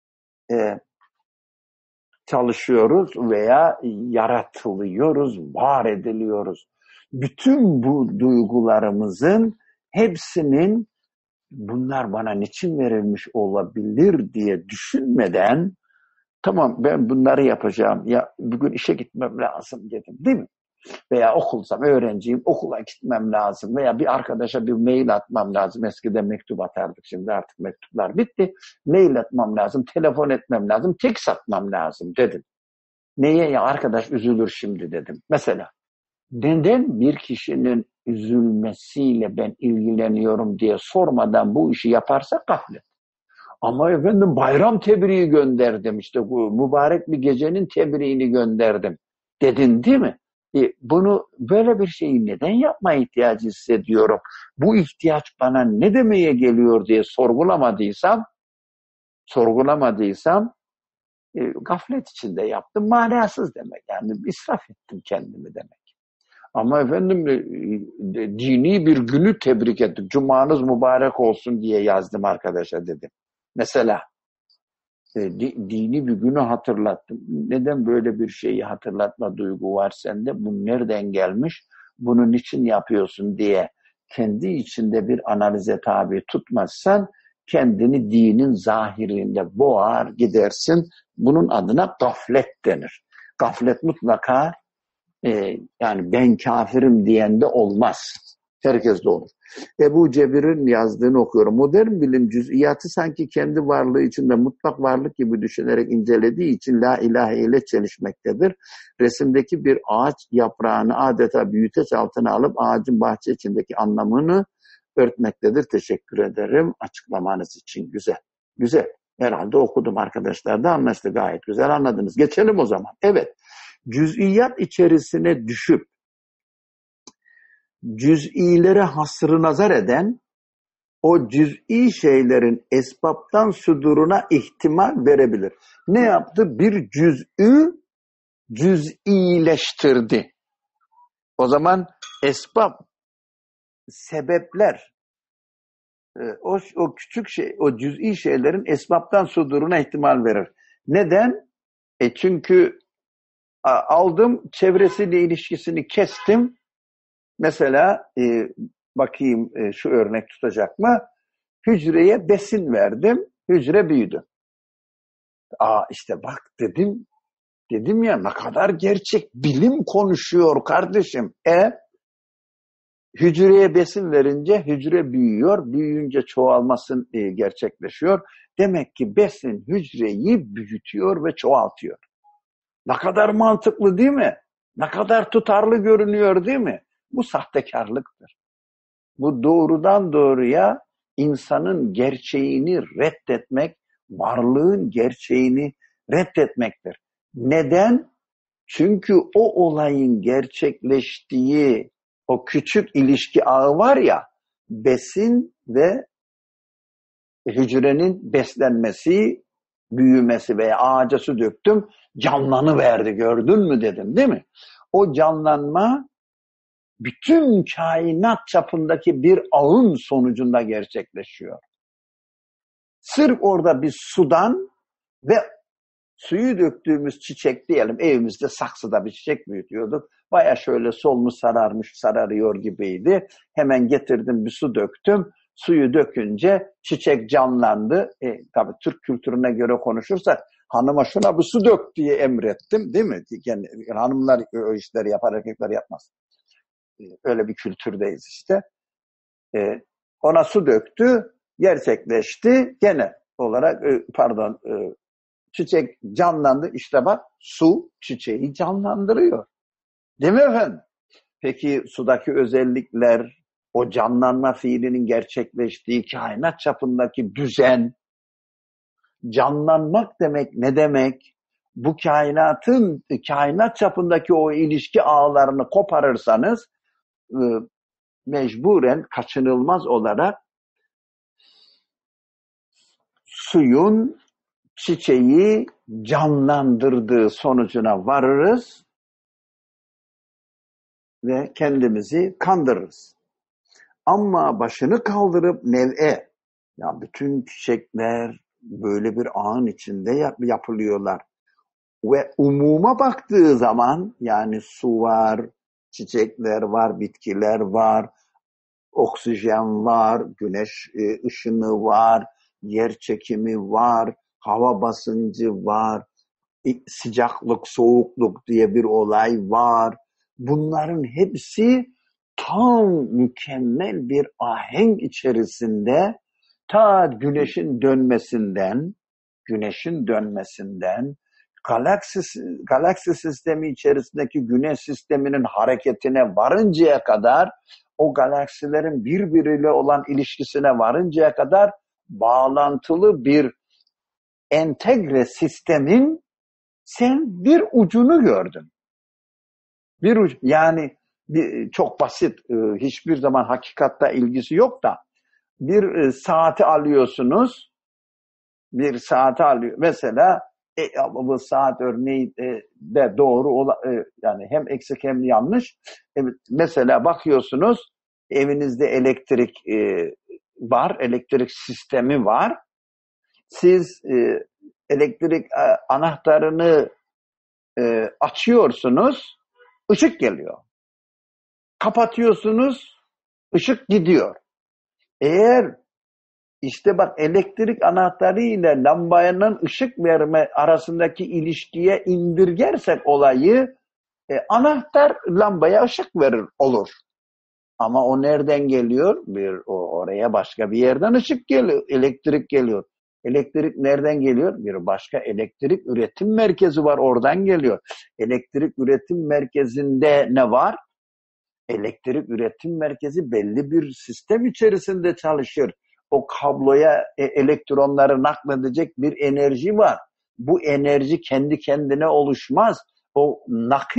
çalışıyoruz veya yaratılıyoruz, var ediliyoruz. Bütün bu duygularımızın hepsinin bunlar bana niçin verilmiş olabilir diye düşünmeden, tamam ben bunları yapacağım, ya bugün işe gitmem lazım dedim, değil mi? Veya okulsam öğrenciyim, okula gitmem lazım veya bir arkadaşa bir mail atmam lazım. Eskiden mektup atardık, şimdi artık mektuplar bitti. Mail atmam lazım, telefon etmem lazım, text atmam lazım dedim. Neye ya, arkadaş üzülür şimdi dedim. Mesela neden bir kişinin üzülmesiyle ben ilgileniyorum diye sormadan bu işi yaparsa gaflet. Ama efendim bayram tebriği gönderdim, işte bu mübarek bir gecenin tebriğini gönderdim dedin, değil mi? Bunu, böyle bir şeyi neden yapma ihtiyacı hissediyorum? Bu ihtiyaç bana ne demeye geliyor diye sorgulamadıysam gaflet içinde yaptım. Manasız demek. Yani israf ettim kendimi demek. Ama efendim dini bir günü tebrik ettim. Cumanız mübarek olsun diye yazdım arkadaşa dedim. Mesela dini bir günü hatırlattım. Neden böyle bir şeyi hatırlatma duygu var sende? Bu nereden gelmiş? Bunu niçin yapıyorsun diye kendi içinde bir analize tabi tutmazsan kendini dinin zahirinde boğar gidersin. Bunun adına gaflet denir. Gaflet mutlaka yani ben kafirim diyen de olmaz. Herkes de olur. Ebu Cebir'in yazdığını okuyorum. Modern bilim cüz'iyatı sanki kendi varlığı içinde mutlak varlık gibi düşünerek incelediği için la ilahe ile çelişmektedir. Resimdeki bir ağaç yaprağını adeta büyüteç altına alıp ağacın bahçe içindeki anlamını örtmektedir. Teşekkür ederim açıklamanız için. Güzel. Güzel. Herhalde okudum arkadaşlar da anlaştı, gayet güzel anladınız. Geçelim o zaman. Evet. Cüz'iyat içerisine düşüp cüz'ilere hasrı nazar eden, o cüz'i şeylerin esbaptan suduruna ihtimal verebilir. Ne yaptı? Bir cüz'ü cüz'ileştirdi. O zaman esbab, sebepler, o küçük şey, o cüz'i şeylerin esbaptan suduruna ihtimal verir. Neden? Çünkü aldım, çevresiyle ilişkisini kestim. Mesela bakayım şu örnek tutacak mı? Hücreye besin verdim, hücre büyüdü. İşte bak dedim ya, ne kadar gerçek, bilim konuşuyor kardeşim. Hücreye besin verince hücre büyüyor, büyüyünce çoğalması gerçekleşiyor. Demek ki besin hücreyi büyütüyor ve çoğaltıyor. Ne kadar mantıklı değil mi? Ne kadar tutarlı görünüyor değil mi? Bu sahtekarlıktır. Bu doğrudan doğruya insanın gerçeğini reddetmek, varlığın gerçeğini reddetmektir. Neden? Çünkü o olayın gerçekleştiği o küçük ilişki ağı var ya, besin ve hücrenin beslenmesi, büyümesi veya ağaca su döktüm, canlanıverdi, gördün mü dedim değil mi? O canlanma bütün kainat çapındaki bir ağın sonucunda gerçekleşiyor. Sırf orada bir sudan ve suyu döktüğümüz çiçek diyelim, evimizde saksıda bir çiçek büyütüyorduk. Baya şöyle solmuş, sararmış, sararıyor gibiydi. Hemen getirdim, bir su döktüm. Suyu dökünce çiçek canlandı. Tabii Türk kültürüne göre konuşursak hanıma şuna bir su dök diye emrettim, değil mi? Yani hanımlar o işleri yapar, erkekler yapmaz. Öyle bir kültürdeyiz işte. Ona su döktü, gerçekleşti. Gene olarak çiçek canlandı. İşte bak, su çiçeği canlandırıyor. Değil mi efendim? Peki sudaki özellikler, o canlanma fiilinin gerçekleştiği kainat çapındaki düzen, canlanmak demek ne demek? Bu kainat çapındaki o ilişki ağlarını koparırsanız mecburen, kaçınılmaz olarak suyun çiçeği canlandırdığı sonucuna varırız ve kendimizi kandırırız. Ama başını kaldırıp nev'e, ya bütün çiçekler böyle bir ağın içinde yapılıyorlar. Ve umuma baktığı zaman, yani su var, çiçekler var, bitkiler var, oksijen var, güneş ışını var, yer çekimi var, hava basıncı var, sıcaklık, soğukluk diye bir olay var. Bunların hepsi tam mükemmel bir ahenk içerisinde, ta güneşin dönmesinden galaksi sistemi içerisindeki güneş sisteminin hareketine varıncaya kadar, o galaksilerin birbiriyle olan ilişkisine varıncaya kadar bağlantılı bir entegre sistemin sen bir ucunu gördün. Bir ucu, yani çok basit, hiçbir zaman hakikatta ilgisi yok da, bir saati alıyorsunuz, mesela bu saat örneği de doğru, yani hem eksik hem yanlış. Mesela bakıyorsunuz, evinizde elektrik var, elektrik sistemi var. Siz elektrik anahtarını açıyorsunuz, ışık geliyor. Kapatıyorsunuz, ışık gidiyor. Eğer işte bak, elektrik anahtarı ile lambanın ışık verme arasındaki ilişkiye indirgersek olayı, anahtar lambaya ışık verir olur. Ama o nereden geliyor? Oraya başka bir yerden ışık geliyor, elektrik geliyor. Elektrik nereden geliyor? Bir başka elektrik üretim merkezi var, oradan geliyor. Elektrik üretim merkezinde ne var? Elektrik üretim merkezi belli bir sistem içerisinde çalışır. O kabloya elektronları nakledecek bir enerji var. Bu enerji kendi kendine oluşmaz. O nakil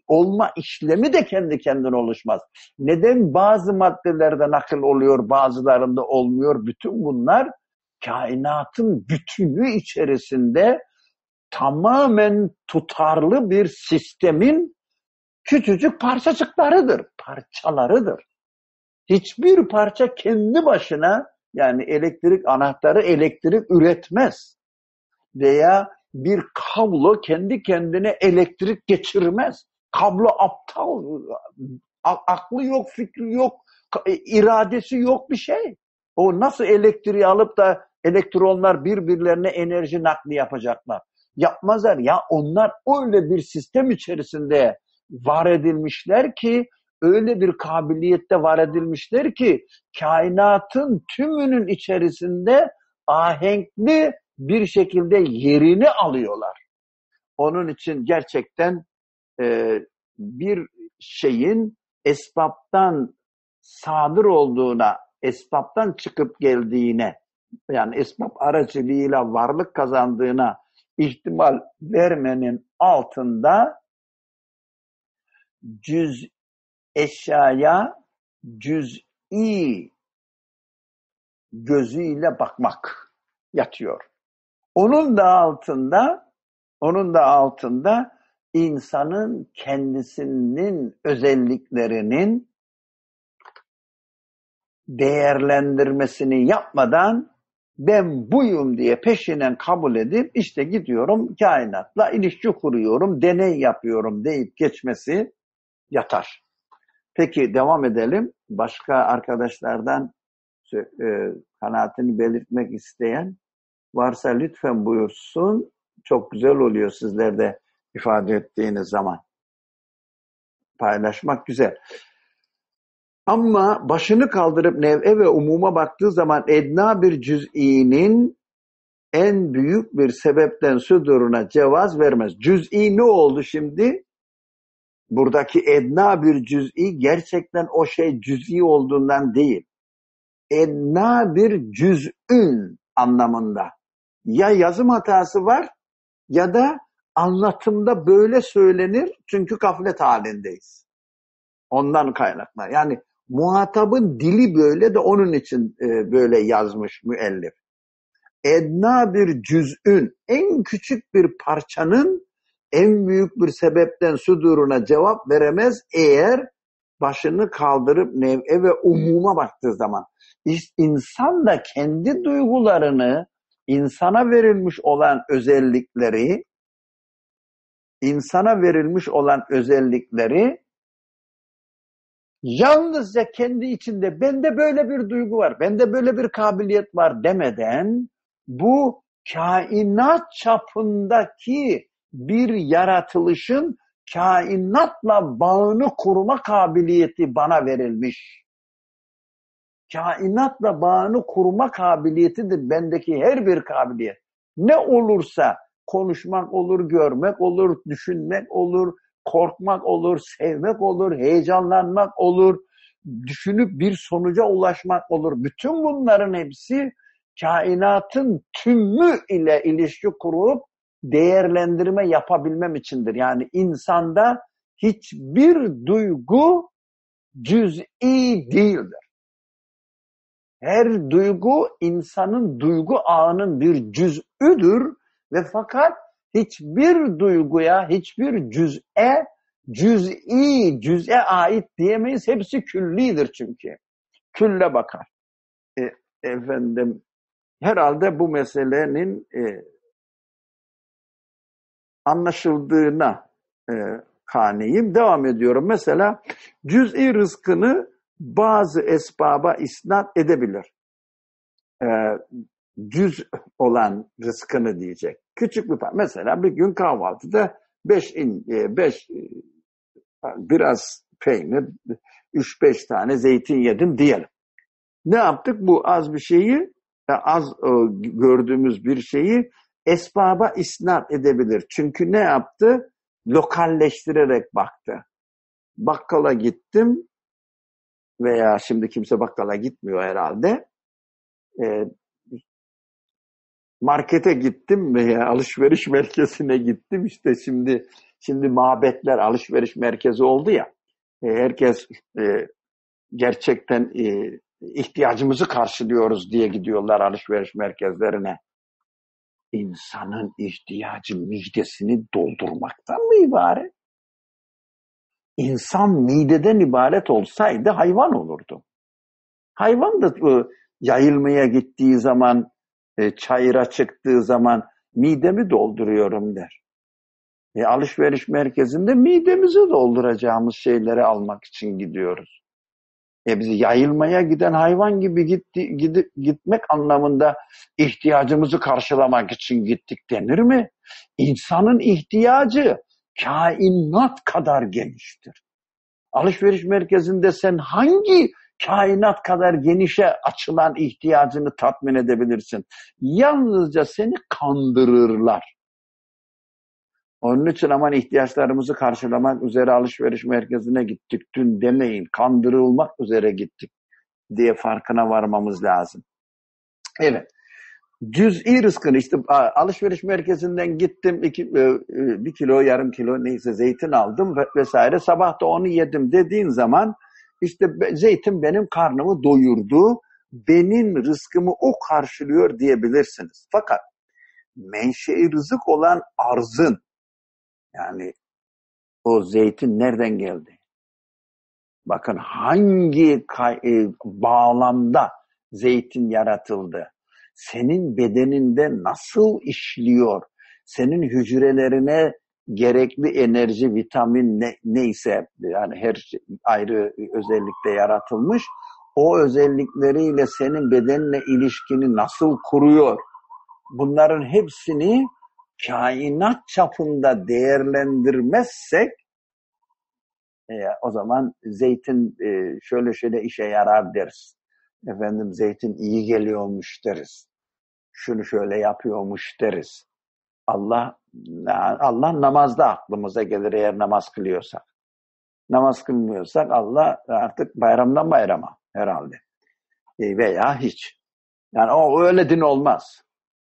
olma işlemi de kendi kendine oluşmaz. Neden bazı maddelerde nakil oluyor, bazılarında olmuyor? Bütün bunlar kainatın bütünü içerisinde tamamen tutarlı bir sistemin küçücük parçacıklarıdır, parçalarıdır. Hiçbir parça kendi başına, yani elektrik anahtarı elektrik üretmez veya bir kablo kendi kendine elektrik geçirmez. Kablo aptal, aklı yok, fikri yok, iradesi yok bir şey. O nasıl elektriği alıp da elektronlar birbirlerine enerji nakli yapacaklar? Yapmazlar. Ya onlar öyle bir sistem içerisinde var edilmişler ki, öyle bir kabiliyette var edilmişler ki, kainatın tümünün içerisinde ahenkli bir şekilde yerini alıyorlar. Onun için gerçekten bir şeyin esbaptan sadır olduğuna, esbaptan çıkıp geldiğine, yani esbab aracılığıyla varlık kazandığına ihtimal vermenin altında eşyaya cüz'i gözüyle bakmak yatıyor. Onun da altında insanın kendisinin özelliklerinin değerlendirmesini yapmadan ben buyum diye peşinen kabul edip işte gidiyorum kainatla ilişki kuruyorum, deney yapıyorum deyip geçmesi yatar. Peki devam edelim. Başka arkadaşlardan kanaatini belirtmek isteyen varsa lütfen buyursun. Çok güzel oluyor sizler de ifade ettiğiniz zaman. Paylaşmak güzel. Ama başını kaldırıp nev'e ve umuma baktığı zaman edna bir cüz'inin en büyük bir sebepten suduruna cevaz vermez. Cüz'i ne oldu şimdi? Buradaki edna bir cüz'i gerçekten o şey cüz'i olduğundan değil. Edna bir cüz'ün anlamında. Ya yazım hatası var ya da anlatımda böyle söylenir çünkü gaflet halindeyiz. Ondan kaynaklı. Yani muhatabın dili böyle de onun için böyle yazmış müellif. Edna bir cüz'ün, en küçük bir parçanın en büyük bir sebepten suduruna cevap veremez eğer başını kaldırıp nev'e ve umuma baktığı zaman. İşte insan da kendi duygularını, insana verilmiş olan özellikleri yalnızca kendi içinde bende böyle bir duygu var, bende böyle bir kabiliyet var demeden bu kainat çapındaki bir yaratılışın kainatla bağını kurma kabiliyeti bana verilmiş. Kainatla bağını kurma kabiliyetidir bendeki her bir kabiliyet. Ne olursa konuşmak olur, görmek olur, düşünmek olur, korkmak olur, sevmek olur, heyecanlanmak olur, düşünüp bir sonuca ulaşmak olur. Bütün bunların hepsi kainatın tümü ile ilişki kurup değerlendirme yapabilmem içindir. Yani insanda hiçbir duygu cüz'i değildir. Her duygu insanın duygu ağının bir cüz'üdür ve fakat hiçbir duyguya, hiçbir cüz'e ait diyemeyiz. Hepsi küllidir çünkü. Külle bakar. Herhalde bu meselenin anlaşıldığına kaniyim. Devam ediyorum. Mesela cüz'i rızkını bazı esbaba isnat edebilir. Cüz olan rızkını diyecek. Küçük bir mesela bir gün kahvaltıda 5 biraz peynir, 3-5 tane zeytin yedim diyelim. Ne yaptık? Bu az bir şeyi, az gördüğümüz bir şeyi esbaba isnat edebilir. Çünkü ne yaptı? Lokalleştirerek baktı. Bakkala gittim veya şimdi kimse bakkala gitmiyor herhalde. Markete gittim veya alışveriş merkezine gittim. İşte şimdi Şimdi mabetler alışveriş merkezi oldu ya. Herkes gerçekten ihtiyacımızı karşılıyoruz diye gidiyorlar alışveriş merkezlerine. İnsanın ihtiyacı midesini doldurmaktan mı ibaret? İnsan mideden ibaret olsaydı hayvan olurdu. Hayvan da yayılmaya gittiği zaman, çayıra çıktığı zaman midemi dolduruyorum der. Alışveriş merkezinde midemizi dolduracağımız şeyleri almak için gidiyoruz. Biz yayılmaya giden hayvan gibi gitmek anlamında ihtiyacımızı karşılamak için gittik denir mi? İnsanın ihtiyacı kainat kadar geniştir. Alışveriş merkezinde sen hangi kainat kadar genişe açılan ihtiyacını tatmin edebilirsin? Yalnızca seni kandırırlar. Onun için aman ihtiyaçlarımızı karşılamak üzere alışveriş merkezine gittik dün demeyin. Kandırılmak üzere gittik diye farkına varmamız lazım. Evet. Cüz'i rızkını işte alışveriş merkezinden gittim 1 kilo yarım kilo neyse zeytin aldım vesaire sabah da onu yedim dediğin zaman işte zeytin benim karnımı doyurdu, benim rızkımı o karşılıyor diyebilirsiniz. Fakat menşei rızık olan arzın, yani o zeytin nereden geldi? Bakın hangi bağlamda zeytin yaratıldı? Senin bedeninde nasıl işliyor? Senin hücrelerine gerekli enerji, vitamin neyse yani her ayrı özellikle yaratılmış. O özellikleriyle senin bedenle ilişkini nasıl kuruyor? Bunların hepsini kainat çapında değerlendirmezsek o zaman zeytin şöyle işe yarar deriz. Efendim zeytin iyi geliyormuş deriz. Şunu şöyle yapıyormuş deriz. Allah namazda aklımıza gelir eğer namaz kılıyorsak. Namaz kılmıyorsak Allah artık bayramdan bayrama herhalde. Veya hiç. Yani o öyle din olmaz.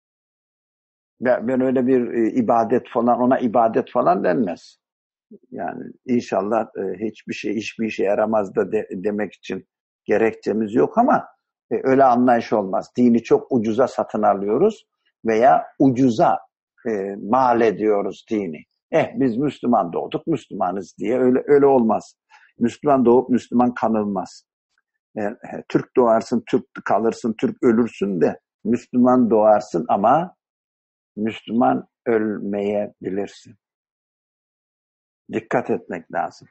Ben öyle bir ibadet falan, ona ibadet falan denmez. Yani inşallah hiçbir işe yaramaz da demek için gerekçemiz yok ama öyle anlayış olmaz. Dini çok ucuza satın alıyoruz veya ucuza mal ediyoruz dini. Biz Müslüman doğduk, Müslümanız diye öyle olmaz. Müslüman doğup Müslüman kanılmaz. Türk doğarsın, Türk kalırsın, Türk ölürsün de Müslüman doğarsın ama Müslüman ölmeyebilirsin. Dikkat etmek lazım.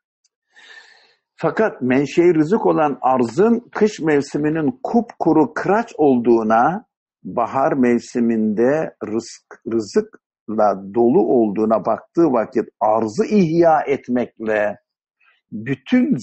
Fakat menşei rızık olan arzın kış mevsiminin kupkuru kıraç olduğuna, bahar mevsiminde rızıkla dolu olduğuna baktığı vakit arzı ihya etmekle bütün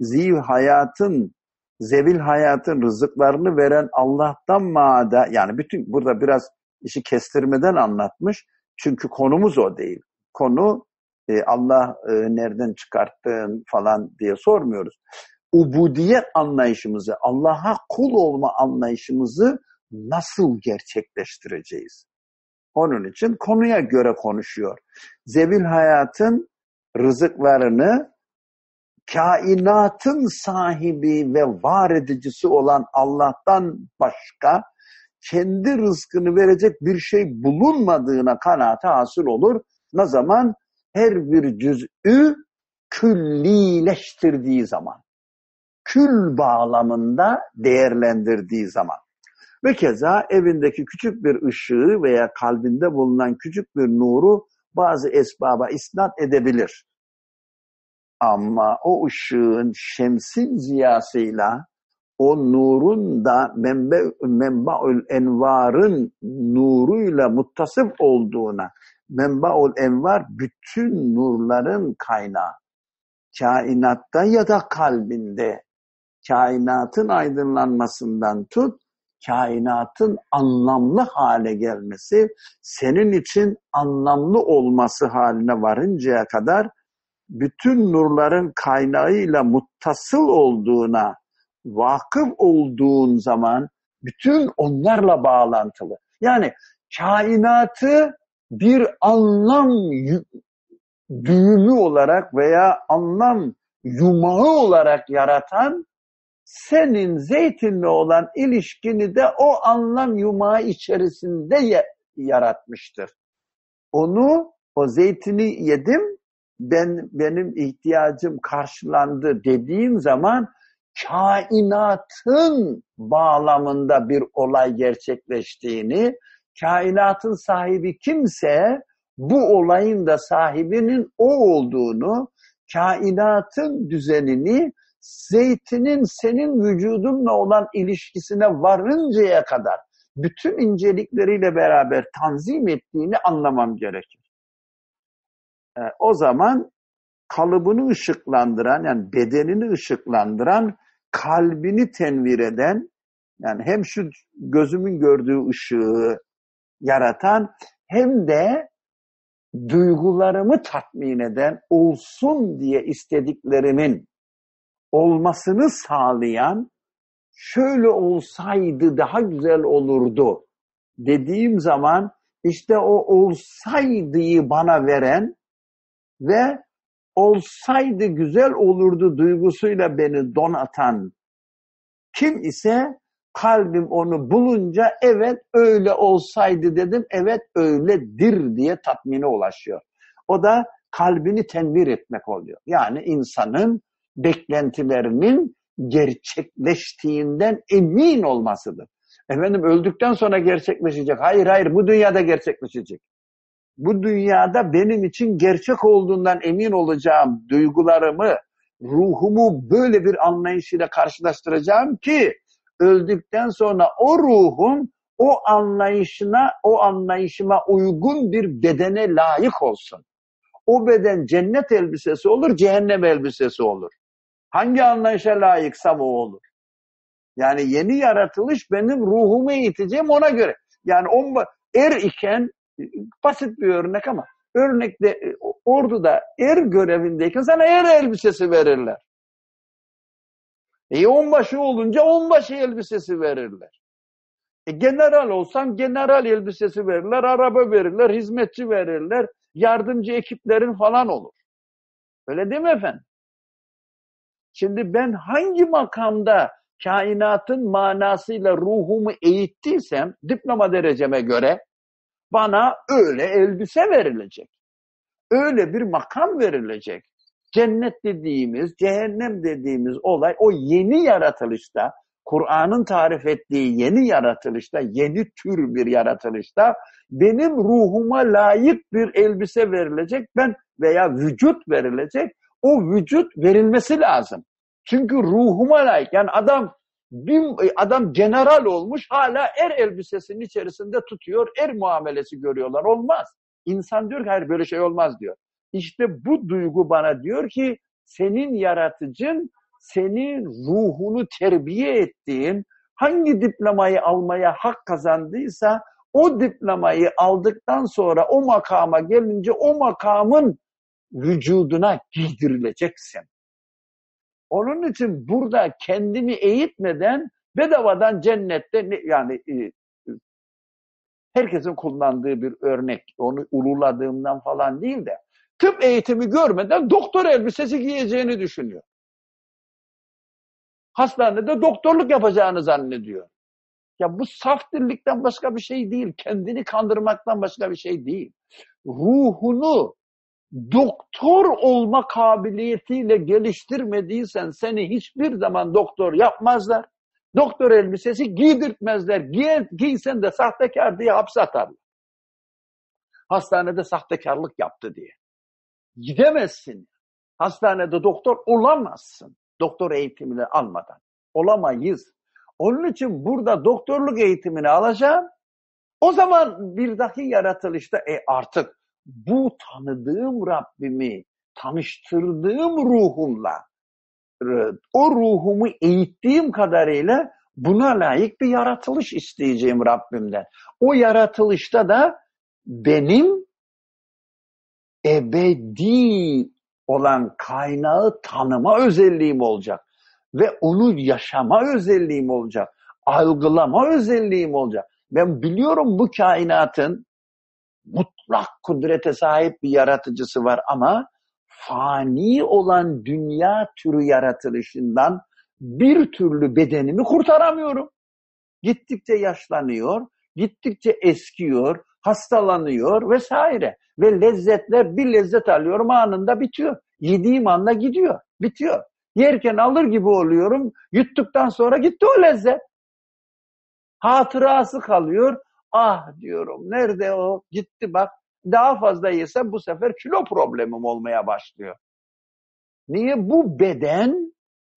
zevil hayatın rızıklarını veren Allah'tan maada, yani bütün burada biraz işi kestirmeden anlatmış. Çünkü konumuz o değil. Konu Allah nereden çıkarttın falan diye sormuyoruz. Ubudiyet anlayışımızı, Allah'a kul olma anlayışımızı nasıl gerçekleştireceğiz? Onun için konuya göre konuşuyor. Zevil hayatın rızıklarını kainatın sahibi ve var edicisi olan Allah'tan başka kendi rızkını verecek bir şey bulunmadığına kanaati hasıl olur. Ne zaman? Her bir cüz'ü küllileştirdiği zaman, kül bağlamında değerlendirdiği zaman ve keza evindeki küçük bir ışığı veya kalbinde bulunan küçük bir nuru bazı esbaba isnat edebilir. Ama o ışığın şemsin ziyasıyla o nurun da menbaül envarın nuruyla muttasıf olduğuna, menbaül envar bütün nurların kaynağı. Kainatta ya da kalbinde, kainatın aydınlanmasından tut, kainatın anlamlı hale gelmesi, senin için anlamlı olması haline varıncaya kadar bütün nurların kaynağıyla muttasıl olduğuna vakıf olduğun zaman bütün onlarla bağlantılı. Yani kainatı bir anlam düğümü olarak veya anlam yumağı olarak yaratan, senin zeytinle olan ilişkini de o anlam yumağı içerisinde yaratmıştır. O zeytini yedim, benim ihtiyacım karşılandı dediğim zaman kainatın bağlamında bir olay gerçekleştiğini, kainatın sahibi kimse bu olayın da sahibinin o olduğunu, kainatın düzenini zeytinin senin vücudunla olan ilişkisine varıncaya kadar bütün incelikleriyle beraber tanzim ettiğini anlamam gerekir. O zaman kalıbını ışıklandıran, yani bedenini ışıklandıran, kalbini tenvir eden, yani hem şu gözümün gördüğü ışığı yaratan, hem de duygularımı tatmin eden, olsun diye istediklerimin olmasını sağlayan, şöyle olsaydı daha güzel olurdu dediğim zaman, işte o olsaydıyı bana veren ve olsaydı güzel olurdu duygusuyla beni donatan kim ise, kalbim onu bulunca evet öyle olsaydı dedim, evet öyledir diye tatmine ulaşıyor. O da kalbini tenvir etmek oluyor. Yani insanın beklentilerinin gerçekleştiğinden emin olmasıdır. Efendim öldükten sonra gerçekleşecek. Hayır, bu dünyada gerçekleşecek. Bu dünyada benim için gerçek olduğundan emin olacağım, duygularımı, ruhumu böyle bir anlayışıyla karşılaştıracağım ki öldükten sonra o ruhum o anlayışıma uygun bir bedene layık olsun. O beden cennet elbisesi olur, cehennem elbisesi olur. Hangi anlayışa layıksam o olur. Yani yeni yaratılış benim ruhumu eğiteceğim ona göre. Yani iken, basit bir örnek ama, örnekte orduda görevindeyken sana elbisesi verirler. Onbaşı olunca onbaşı elbisesi verirler. General olsam general elbisesi verirler, araba verirler, hizmetçi verirler, yardımcı ekiplerin falan olur. Öyle değil mi efendim? Şimdi ben hangi makamda kainatın manasıyla ruhumu eğittiysem, diploma dereceme göre bana öyle elbise verilecek. Öyle bir makam verilecek. Cennet dediğimiz, cehennem dediğimiz olay o yeni yaratılışta, Kur'an'ın tarif ettiği yeni yaratılışta, yeni tür bir yaratılışta benim ruhuma layık bir elbise verilecek, veya vücut verilecek. O vücut verilmesi lazım. Çünkü ruhuma layık. Yani adam general olmuş, hala elbisesinin içerisinde tutuyor, muamelesi görüyorlar. Olmaz. İnsan diyor ki hayır böyle şey olmaz diyor. İşte bu duygu bana diyor ki senin yaratıcın, senin ruhunu terbiye ettiğin, hangi diplomayı almaya hak kazandıysa o diplomayı aldıktan sonra o makama gelince o makamın vücuduna giydirileceksin. Onun için burada kendimi eğitmeden bedavadan cennette, yani herkesin kullandığı bir örnek, onu ululadığımdan falan değil de, tıp eğitimi görmeden doktor elbisesi giyeceğini düşünüyor. Hastanede doktorluk yapacağını zannediyor. Ya bu saf dillikten başka bir şey değil, kendini kandırmaktan başka bir şey değil. Ruhunu doktor olma kabiliyetiyle geliştirmediysen seni hiçbir zaman doktor yapmazlar. Doktor elbisesi giydirtmezler. Giysen de sahtekar diye hapse atarlar. Hastanede sahtekarlık yaptı diye. Gidemezsin. Hastanede doktor olamazsın. Doktor eğitimini almadan. Olamayız. Onun için burada doktorluk eğitimini alacağım. O zaman bir dahaki yaratılışta artık bu tanıdığım Rabbimi, tanıştırdığım ruhumla, o ruhumu eğittiğim kadarıyla buna layık bir yaratılış isteyeceğim Rabbimden. O yaratılışta da benim ebedi olan kaynağı tanıma özelliğim olacak. Ve onu yaşama özelliğim olacak. Algılama özelliğim olacak. Ben biliyorum bu kainatın mutlak kudrete sahip bir yaratıcısı var ama fani olan dünya türü yaratılışından bir türlü bedenimi kurtaramıyorum. Gittikçe yaşlanıyor, gittikçe eskiyor, hastalanıyor vesaire. Ve lezzetler, bir lezzet alıyorum anında bitiyor. Yediğim anda gidiyor, bitiyor. Yerken alır gibi oluyorum, yuttuktan sonra gitti o lezzet. Hatırası kalıyor. Ah diyorum, nerede o? Gitti bak. Daha fazla yesem bu sefer kilo problemim olmaya başlıyor. Niye? Bu beden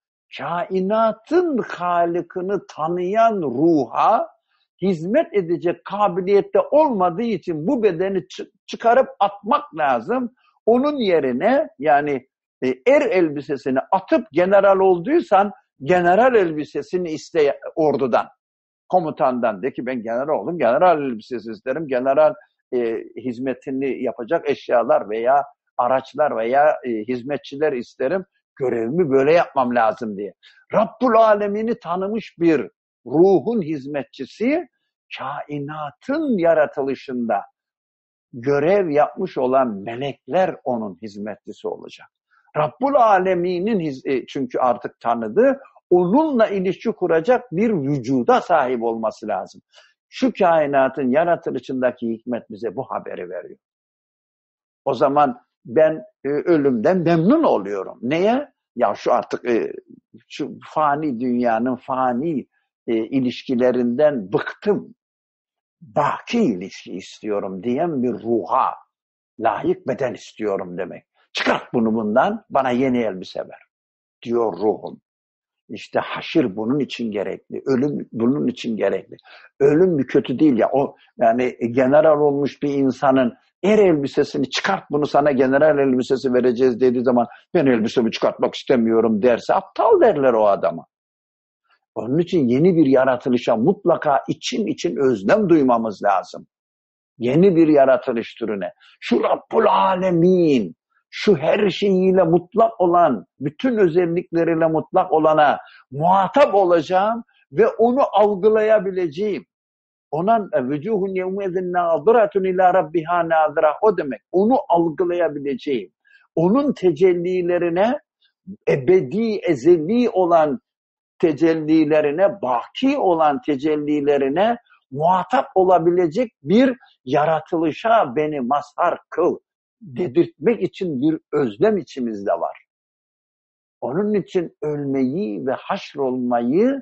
kainatın Halık'ını tanıyan ruha hizmet edecek kabiliyette olmadığı için bu bedeni çıkarıp atmak lazım. Onun yerine yani er elbisesini atıp general olduysan general elbisesini iste ordudan, komutandan. De ki ben general oldum, general elbisesi isterim, general hizmetini yapacak eşyalar veya araçlar veya hizmetçiler isterim. Görevimi böyle yapmam lazım diye. Rabbul Alemini tanımış bir ruhun hizmetçisi, kainatın yaratılışında görev yapmış olan melekler onun hizmetçisi olacak. Rabbul Aleminin çünkü artık tanıdı, onunla ilişki kuracak bir vücuda sahip olması lazım. Şu kainatın yaratılışındaki hikmet bize bu haberi veriyor. O zaman ben ölümden memnun oluyorum. Neye? Ya şu artık şu fani dünyanın fani ilişkilerinden bıktım. Baki ilişki istiyorum diyen bir ruha layık beden istiyorum demek. Çıkart bunu bundan, bana yeni elbise ver diyor ruhum. İşte haşir bunun için gerekli. Ölüm bunun için gerekli. Ölüm bir kötü değil ya. O yani general olmuş bir insanın er elbisesini çıkart, bunu sana general elbisesi vereceğiz dediği zaman ben elbisemi çıkartmak istemiyorum derse aptal derler o adama. Onun için yeni bir yaratılışa mutlaka için özlem duymamız lazım. Yeni bir yaratılış türüne. Şu Rabbul Alemin, şu her şeyiyle mutlak olan, bütün özellikleriyle mutlak olana muhatap olacağım ve onu algılayabileceğim. Ona vücuhun yevmezin nâziratun ilâ rabbiha nâzira, o demek. Onu algılayabileceğim. Onun tecellilerine, ebedi, ezeli olan tecellilerine, baki olan tecellilerine muhatap olabilecek bir yaratılışa beni mazhar kıl dedirtmek için bir özlem içimizde var. Onun için ölmeyi ve haşrolmayı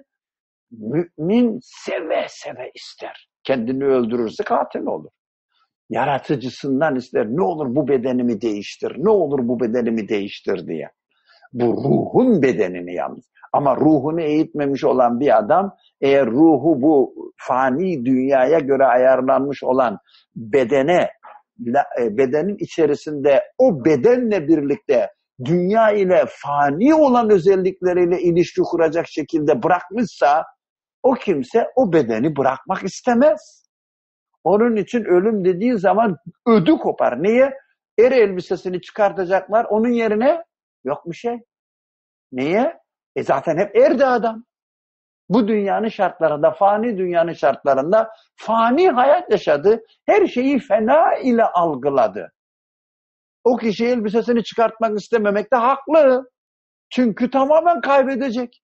mümin seve seve ister. Kendini öldürürse katil olur. Yaratıcısından ister. Ne olur bu bedenimi değiştir, ne olur bu bedenimi değiştir diye. Bu ruhun bedenini yalnız. Ama ruhunu eğitmemiş olan bir adam, eğer ruhu bu fani dünyaya göre ayarlanmış olan bedenin içerisinde o bedenle birlikte dünya ile fani olan özellikleriyle ilişki kuracak şekilde bırakmışsa, o kimse o bedeni bırakmak istemez. Onun için ölüm dediği zaman ödü kopar. Niye? Er elbisesini çıkartacaklar, onun yerine yok bir şey. Niye? Zaten hep erdi adam. Bu dünyanın şartlarında, fani dünyanın şartlarında fani hayat yaşadı. Her şeyi fena ile algıladı. O kişi elbisesini çıkartmak istememekte haklı. Çünkü tamamen kaybedecek.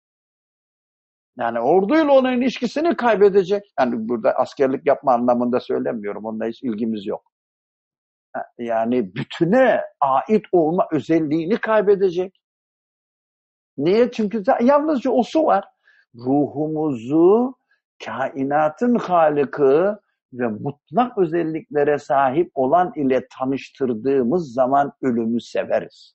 Yani orduyla olan ilişkisini kaybedecek. Yani burada askerlik yapma anlamında söylemiyorum. Onunla hiç ilgimiz yok. Yani bütüne ait olma özelliğini kaybedecek. Niye? Çünkü yalnızca o su var. Ruhumuzu kainatın Halık'ı ve mutlak özelliklere sahip olan ile tanıştırdığımız zaman ölümü severiz.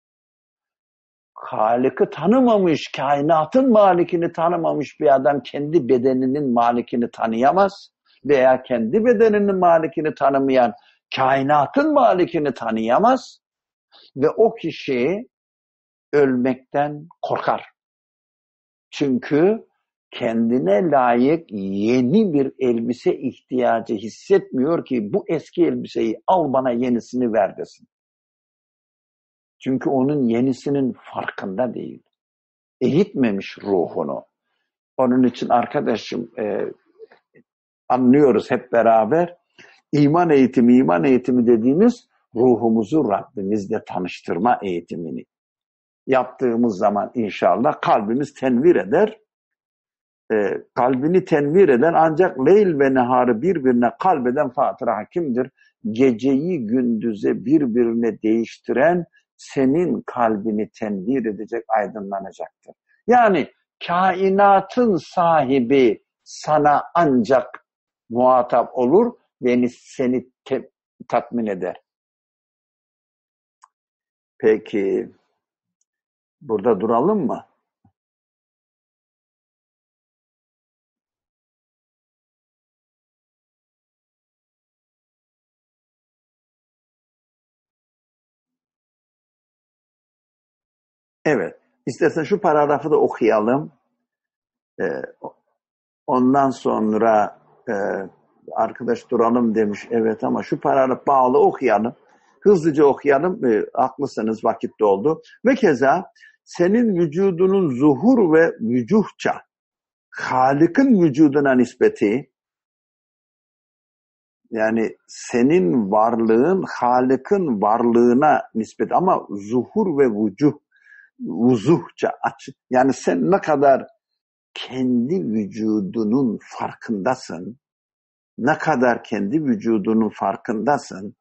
Halık'ı tanımamış, kainatın malikini tanımamış bir adam kendi bedeninin malikini tanıyamaz veya kendi bedeninin malikini tanımayan kainatın malikini tanıyamaz ve o kişi ölmekten korkar. Çünkü kendine layık yeni bir elbise ihtiyacı hissetmiyor ki bu eski elbiseyi al bana yenisini ver desin. Çünkü onun yenisinin farkında değil. Eğitmemiş ruhunu. Onun için arkadaşım anlıyoruz hep beraber. İman eğitimi dediğimiz ruhumuzu Rabbimizle tanıştırma eğitimini yaptığımız zaman inşallah kalbimiz tenvir eder. Kalbini tenvir eden ancak leyl ve neharı birbirine kalbeden Fatır Hakim'dir. Geceyi gündüze birbirine değiştiren senin kalbini tenvir edecek, aydınlanacaktır. Yani kainatın sahibi sana ancak muhatap olur ve seni tatmin eder. Peki burada duralım mı? Evet. İstersen şu paragrafı da okuyalım. Ondan sonra arkadaş duralım demiş. Evet ama şu paragrafı bağlı okuyalım. Hızlıca okuyalım. Haklısınız, vakit doldu. Ve keza senin vücudunun zuhur ve vücuhça Halık'ın vücuduna nispeti, yani senin varlığın Halık'ın varlığına nispet, ama zuhur ve vuzuhça açık. Yani sen ne kadar kendi vücudunun farkındasın, ne kadar kendi vücudunun farkındasın,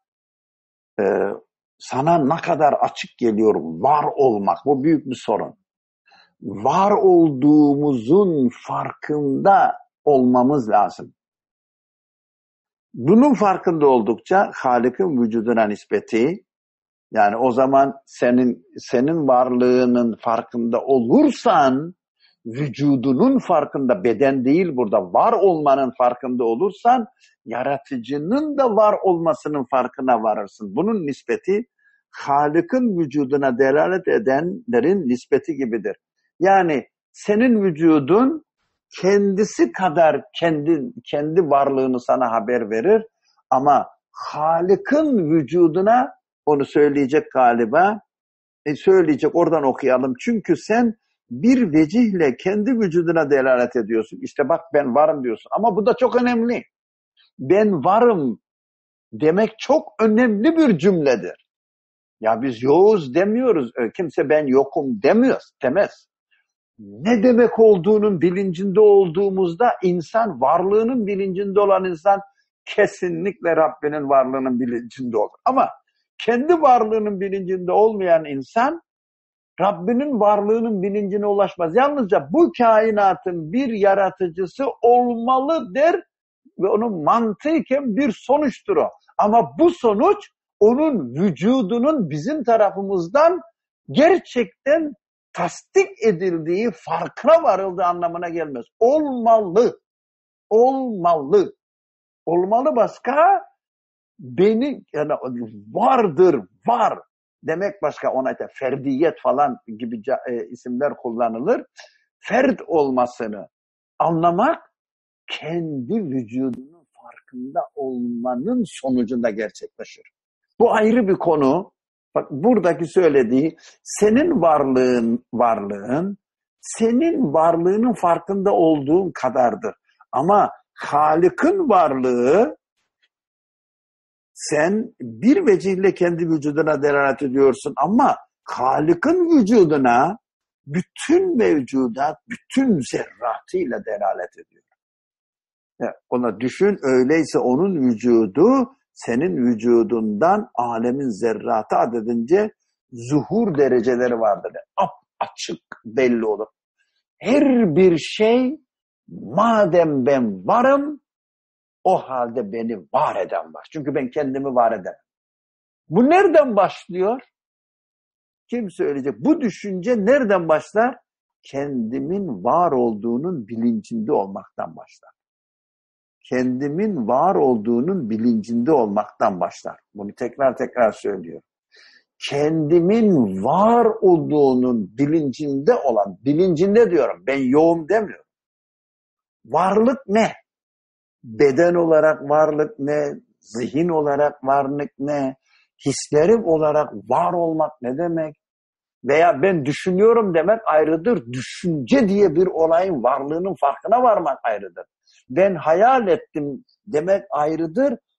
sana ne kadar açık geliyor var olmak. Bu büyük bir sorun. Var olduğumuzun farkında olmamız lazım. Bunun farkında oldukça Halık'ın vücuduna nispeti, yani o zaman senin varlığının farkında olursan, vücudunun farkında, beden değil burada, var olmanın farkında olursan, yaratıcının da var olmasının farkına varırsın. Bunun nispeti Halık'ın vücuduna delalet edenlerin nispeti gibidir. Yani senin vücudun kendisi kadar kendi varlığını sana haber verir, ama Halık'ın vücuduna onu söyleyecek galiba. Söyleyecek, oradan okuyalım. Çünkü sen bir vecihle kendi vücuduna delalet ediyorsun. İşte bak ben varım diyorsun. Ama bu da çok önemli. Ben varım demek çok önemli bir cümledir. Ya biz yoğuz demiyoruz. Kimse ben yokum demez. Ne demek olduğunun bilincinde olduğumuzda insan, varlığının bilincinde olan insan kesinlikle Rabbinin varlığının bilincinde olur. Ama kendi varlığının bilincinde olmayan insan Rabbinin varlığının bilincine ulaşmaz. Yalnızca bu kainatın bir yaratıcısı olmalı der ve onun mantıken bir sonuçtur o. Ama bu sonuç onun vücudunun bizim tarafımızdan gerçekten tasdik edildiği, farkına varıldığı anlamına gelmez. Olmalı. Olmalı başka, yani var demek başka, ona da ferdiyet falan gibi isimler kullanılır. Fert olmasını anlamak, kendi vücudunun farkında olmanın sonucunda gerçekleşir. Bu ayrı bir konu. Bak buradaki söylediği, senin varlığın senin varlığının farkında olduğun kadardır. Ama Halık'ın varlığı, sen bir vecihle kendi vücuduna delalet ediyorsun ama Halık'ın vücuduna bütün mevcudat, bütün zerratıyla delalet ediyor. Ona düşün, öyleyse onun vücudu senin vücudundan alemin zerratı adedince zuhur dereceleri vardır. Açık belli olur. Her bir şey, madem ben varım, o halde beni var eden var. Çünkü ben kendimi var edemem. Bu nereden başlıyor? Kim söyleyecek? Bu düşünce nereden başlar? Kendimin var olduğunun bilincinde olmaktan başlar. Kendimin var olduğunun bilincinde olmaktan başlar. Bunu tekrar söylüyorum. Kendimin var olduğunun bilincinde diyorum. Ben yoğum demiyorum. Varlık ne? Beden olarak varlık ne? Zihin olarak varlık ne? Hislerim olarak var olmak ne demek? Veya ben düşünüyorum demek ayrıdır. Düşünce diye bir olayın varlığının farkına varmak ayrıdır. Ben hayal ettim demek ayrıdır.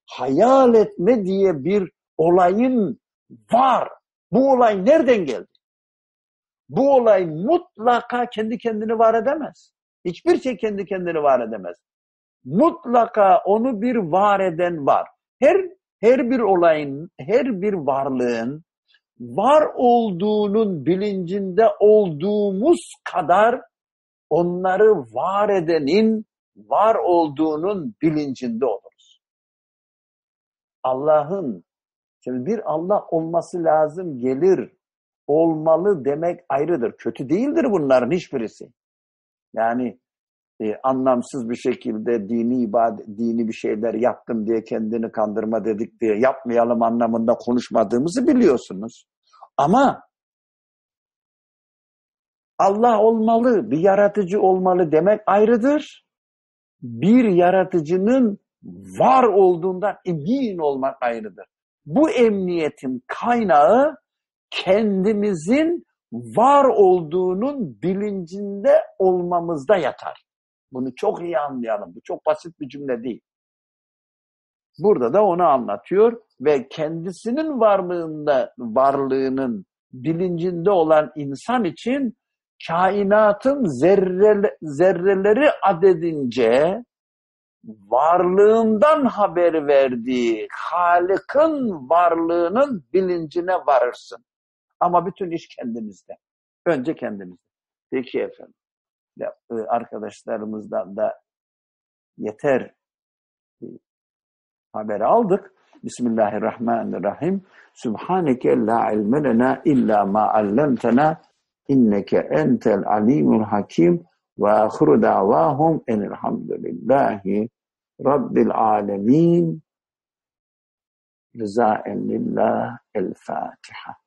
hayal etme diye bir olayın var. Bu olay nereden geldi? Bu olay mutlaka kendi kendini var edemez. Hiçbir şey kendi kendini var edemez. Mutlaka onu bir var eden var. Her bir olayın, her bir varlığın var olduğunun bilincinde olduğumuz kadar onları var edenin var olduğunun bilincinde oluruz. Allah'ın, şimdi bir Allah olması lazım gelir, olmalı demek ayrıdır. Kötü değildir bunların hiçbirisi. Yani anlamsız bir şekilde dini bir şeyler yaptım diye kendini kandırma dedik diye yapmayalım anlamında konuşmadığımızı biliyorsunuz. Ama Allah olmalı, bir yaratıcı olmalı demek ayrıdır. Bir yaratıcının var olduğundan emin olmak ayrıdır. Bu emniyetin kaynağı kendimizin var olduğunun bilincinde olmamızda yatar. Bunu çok iyi anlayalım. Bu çok basit bir cümle değil. Burada da onu anlatıyor ve kendisinin varlığının bilincinde olan insan için kainatın zerreleri adedince varlığından haber verdiği Halık'ın varlığının bilincine varırsın. Ama bütün iş kendimizde. Önce kendimizde. Peki efendim. Arkadaşlarımızdan da yeter haberi aldık. Bismillahirrahmanirrahim. Subhaneke la ilme lena illa ma allamtena inneke entel alimul hakim ve ahiru davahum enelhamdülillahi rabbil alemin. Rızaen lillah. El Fatiha.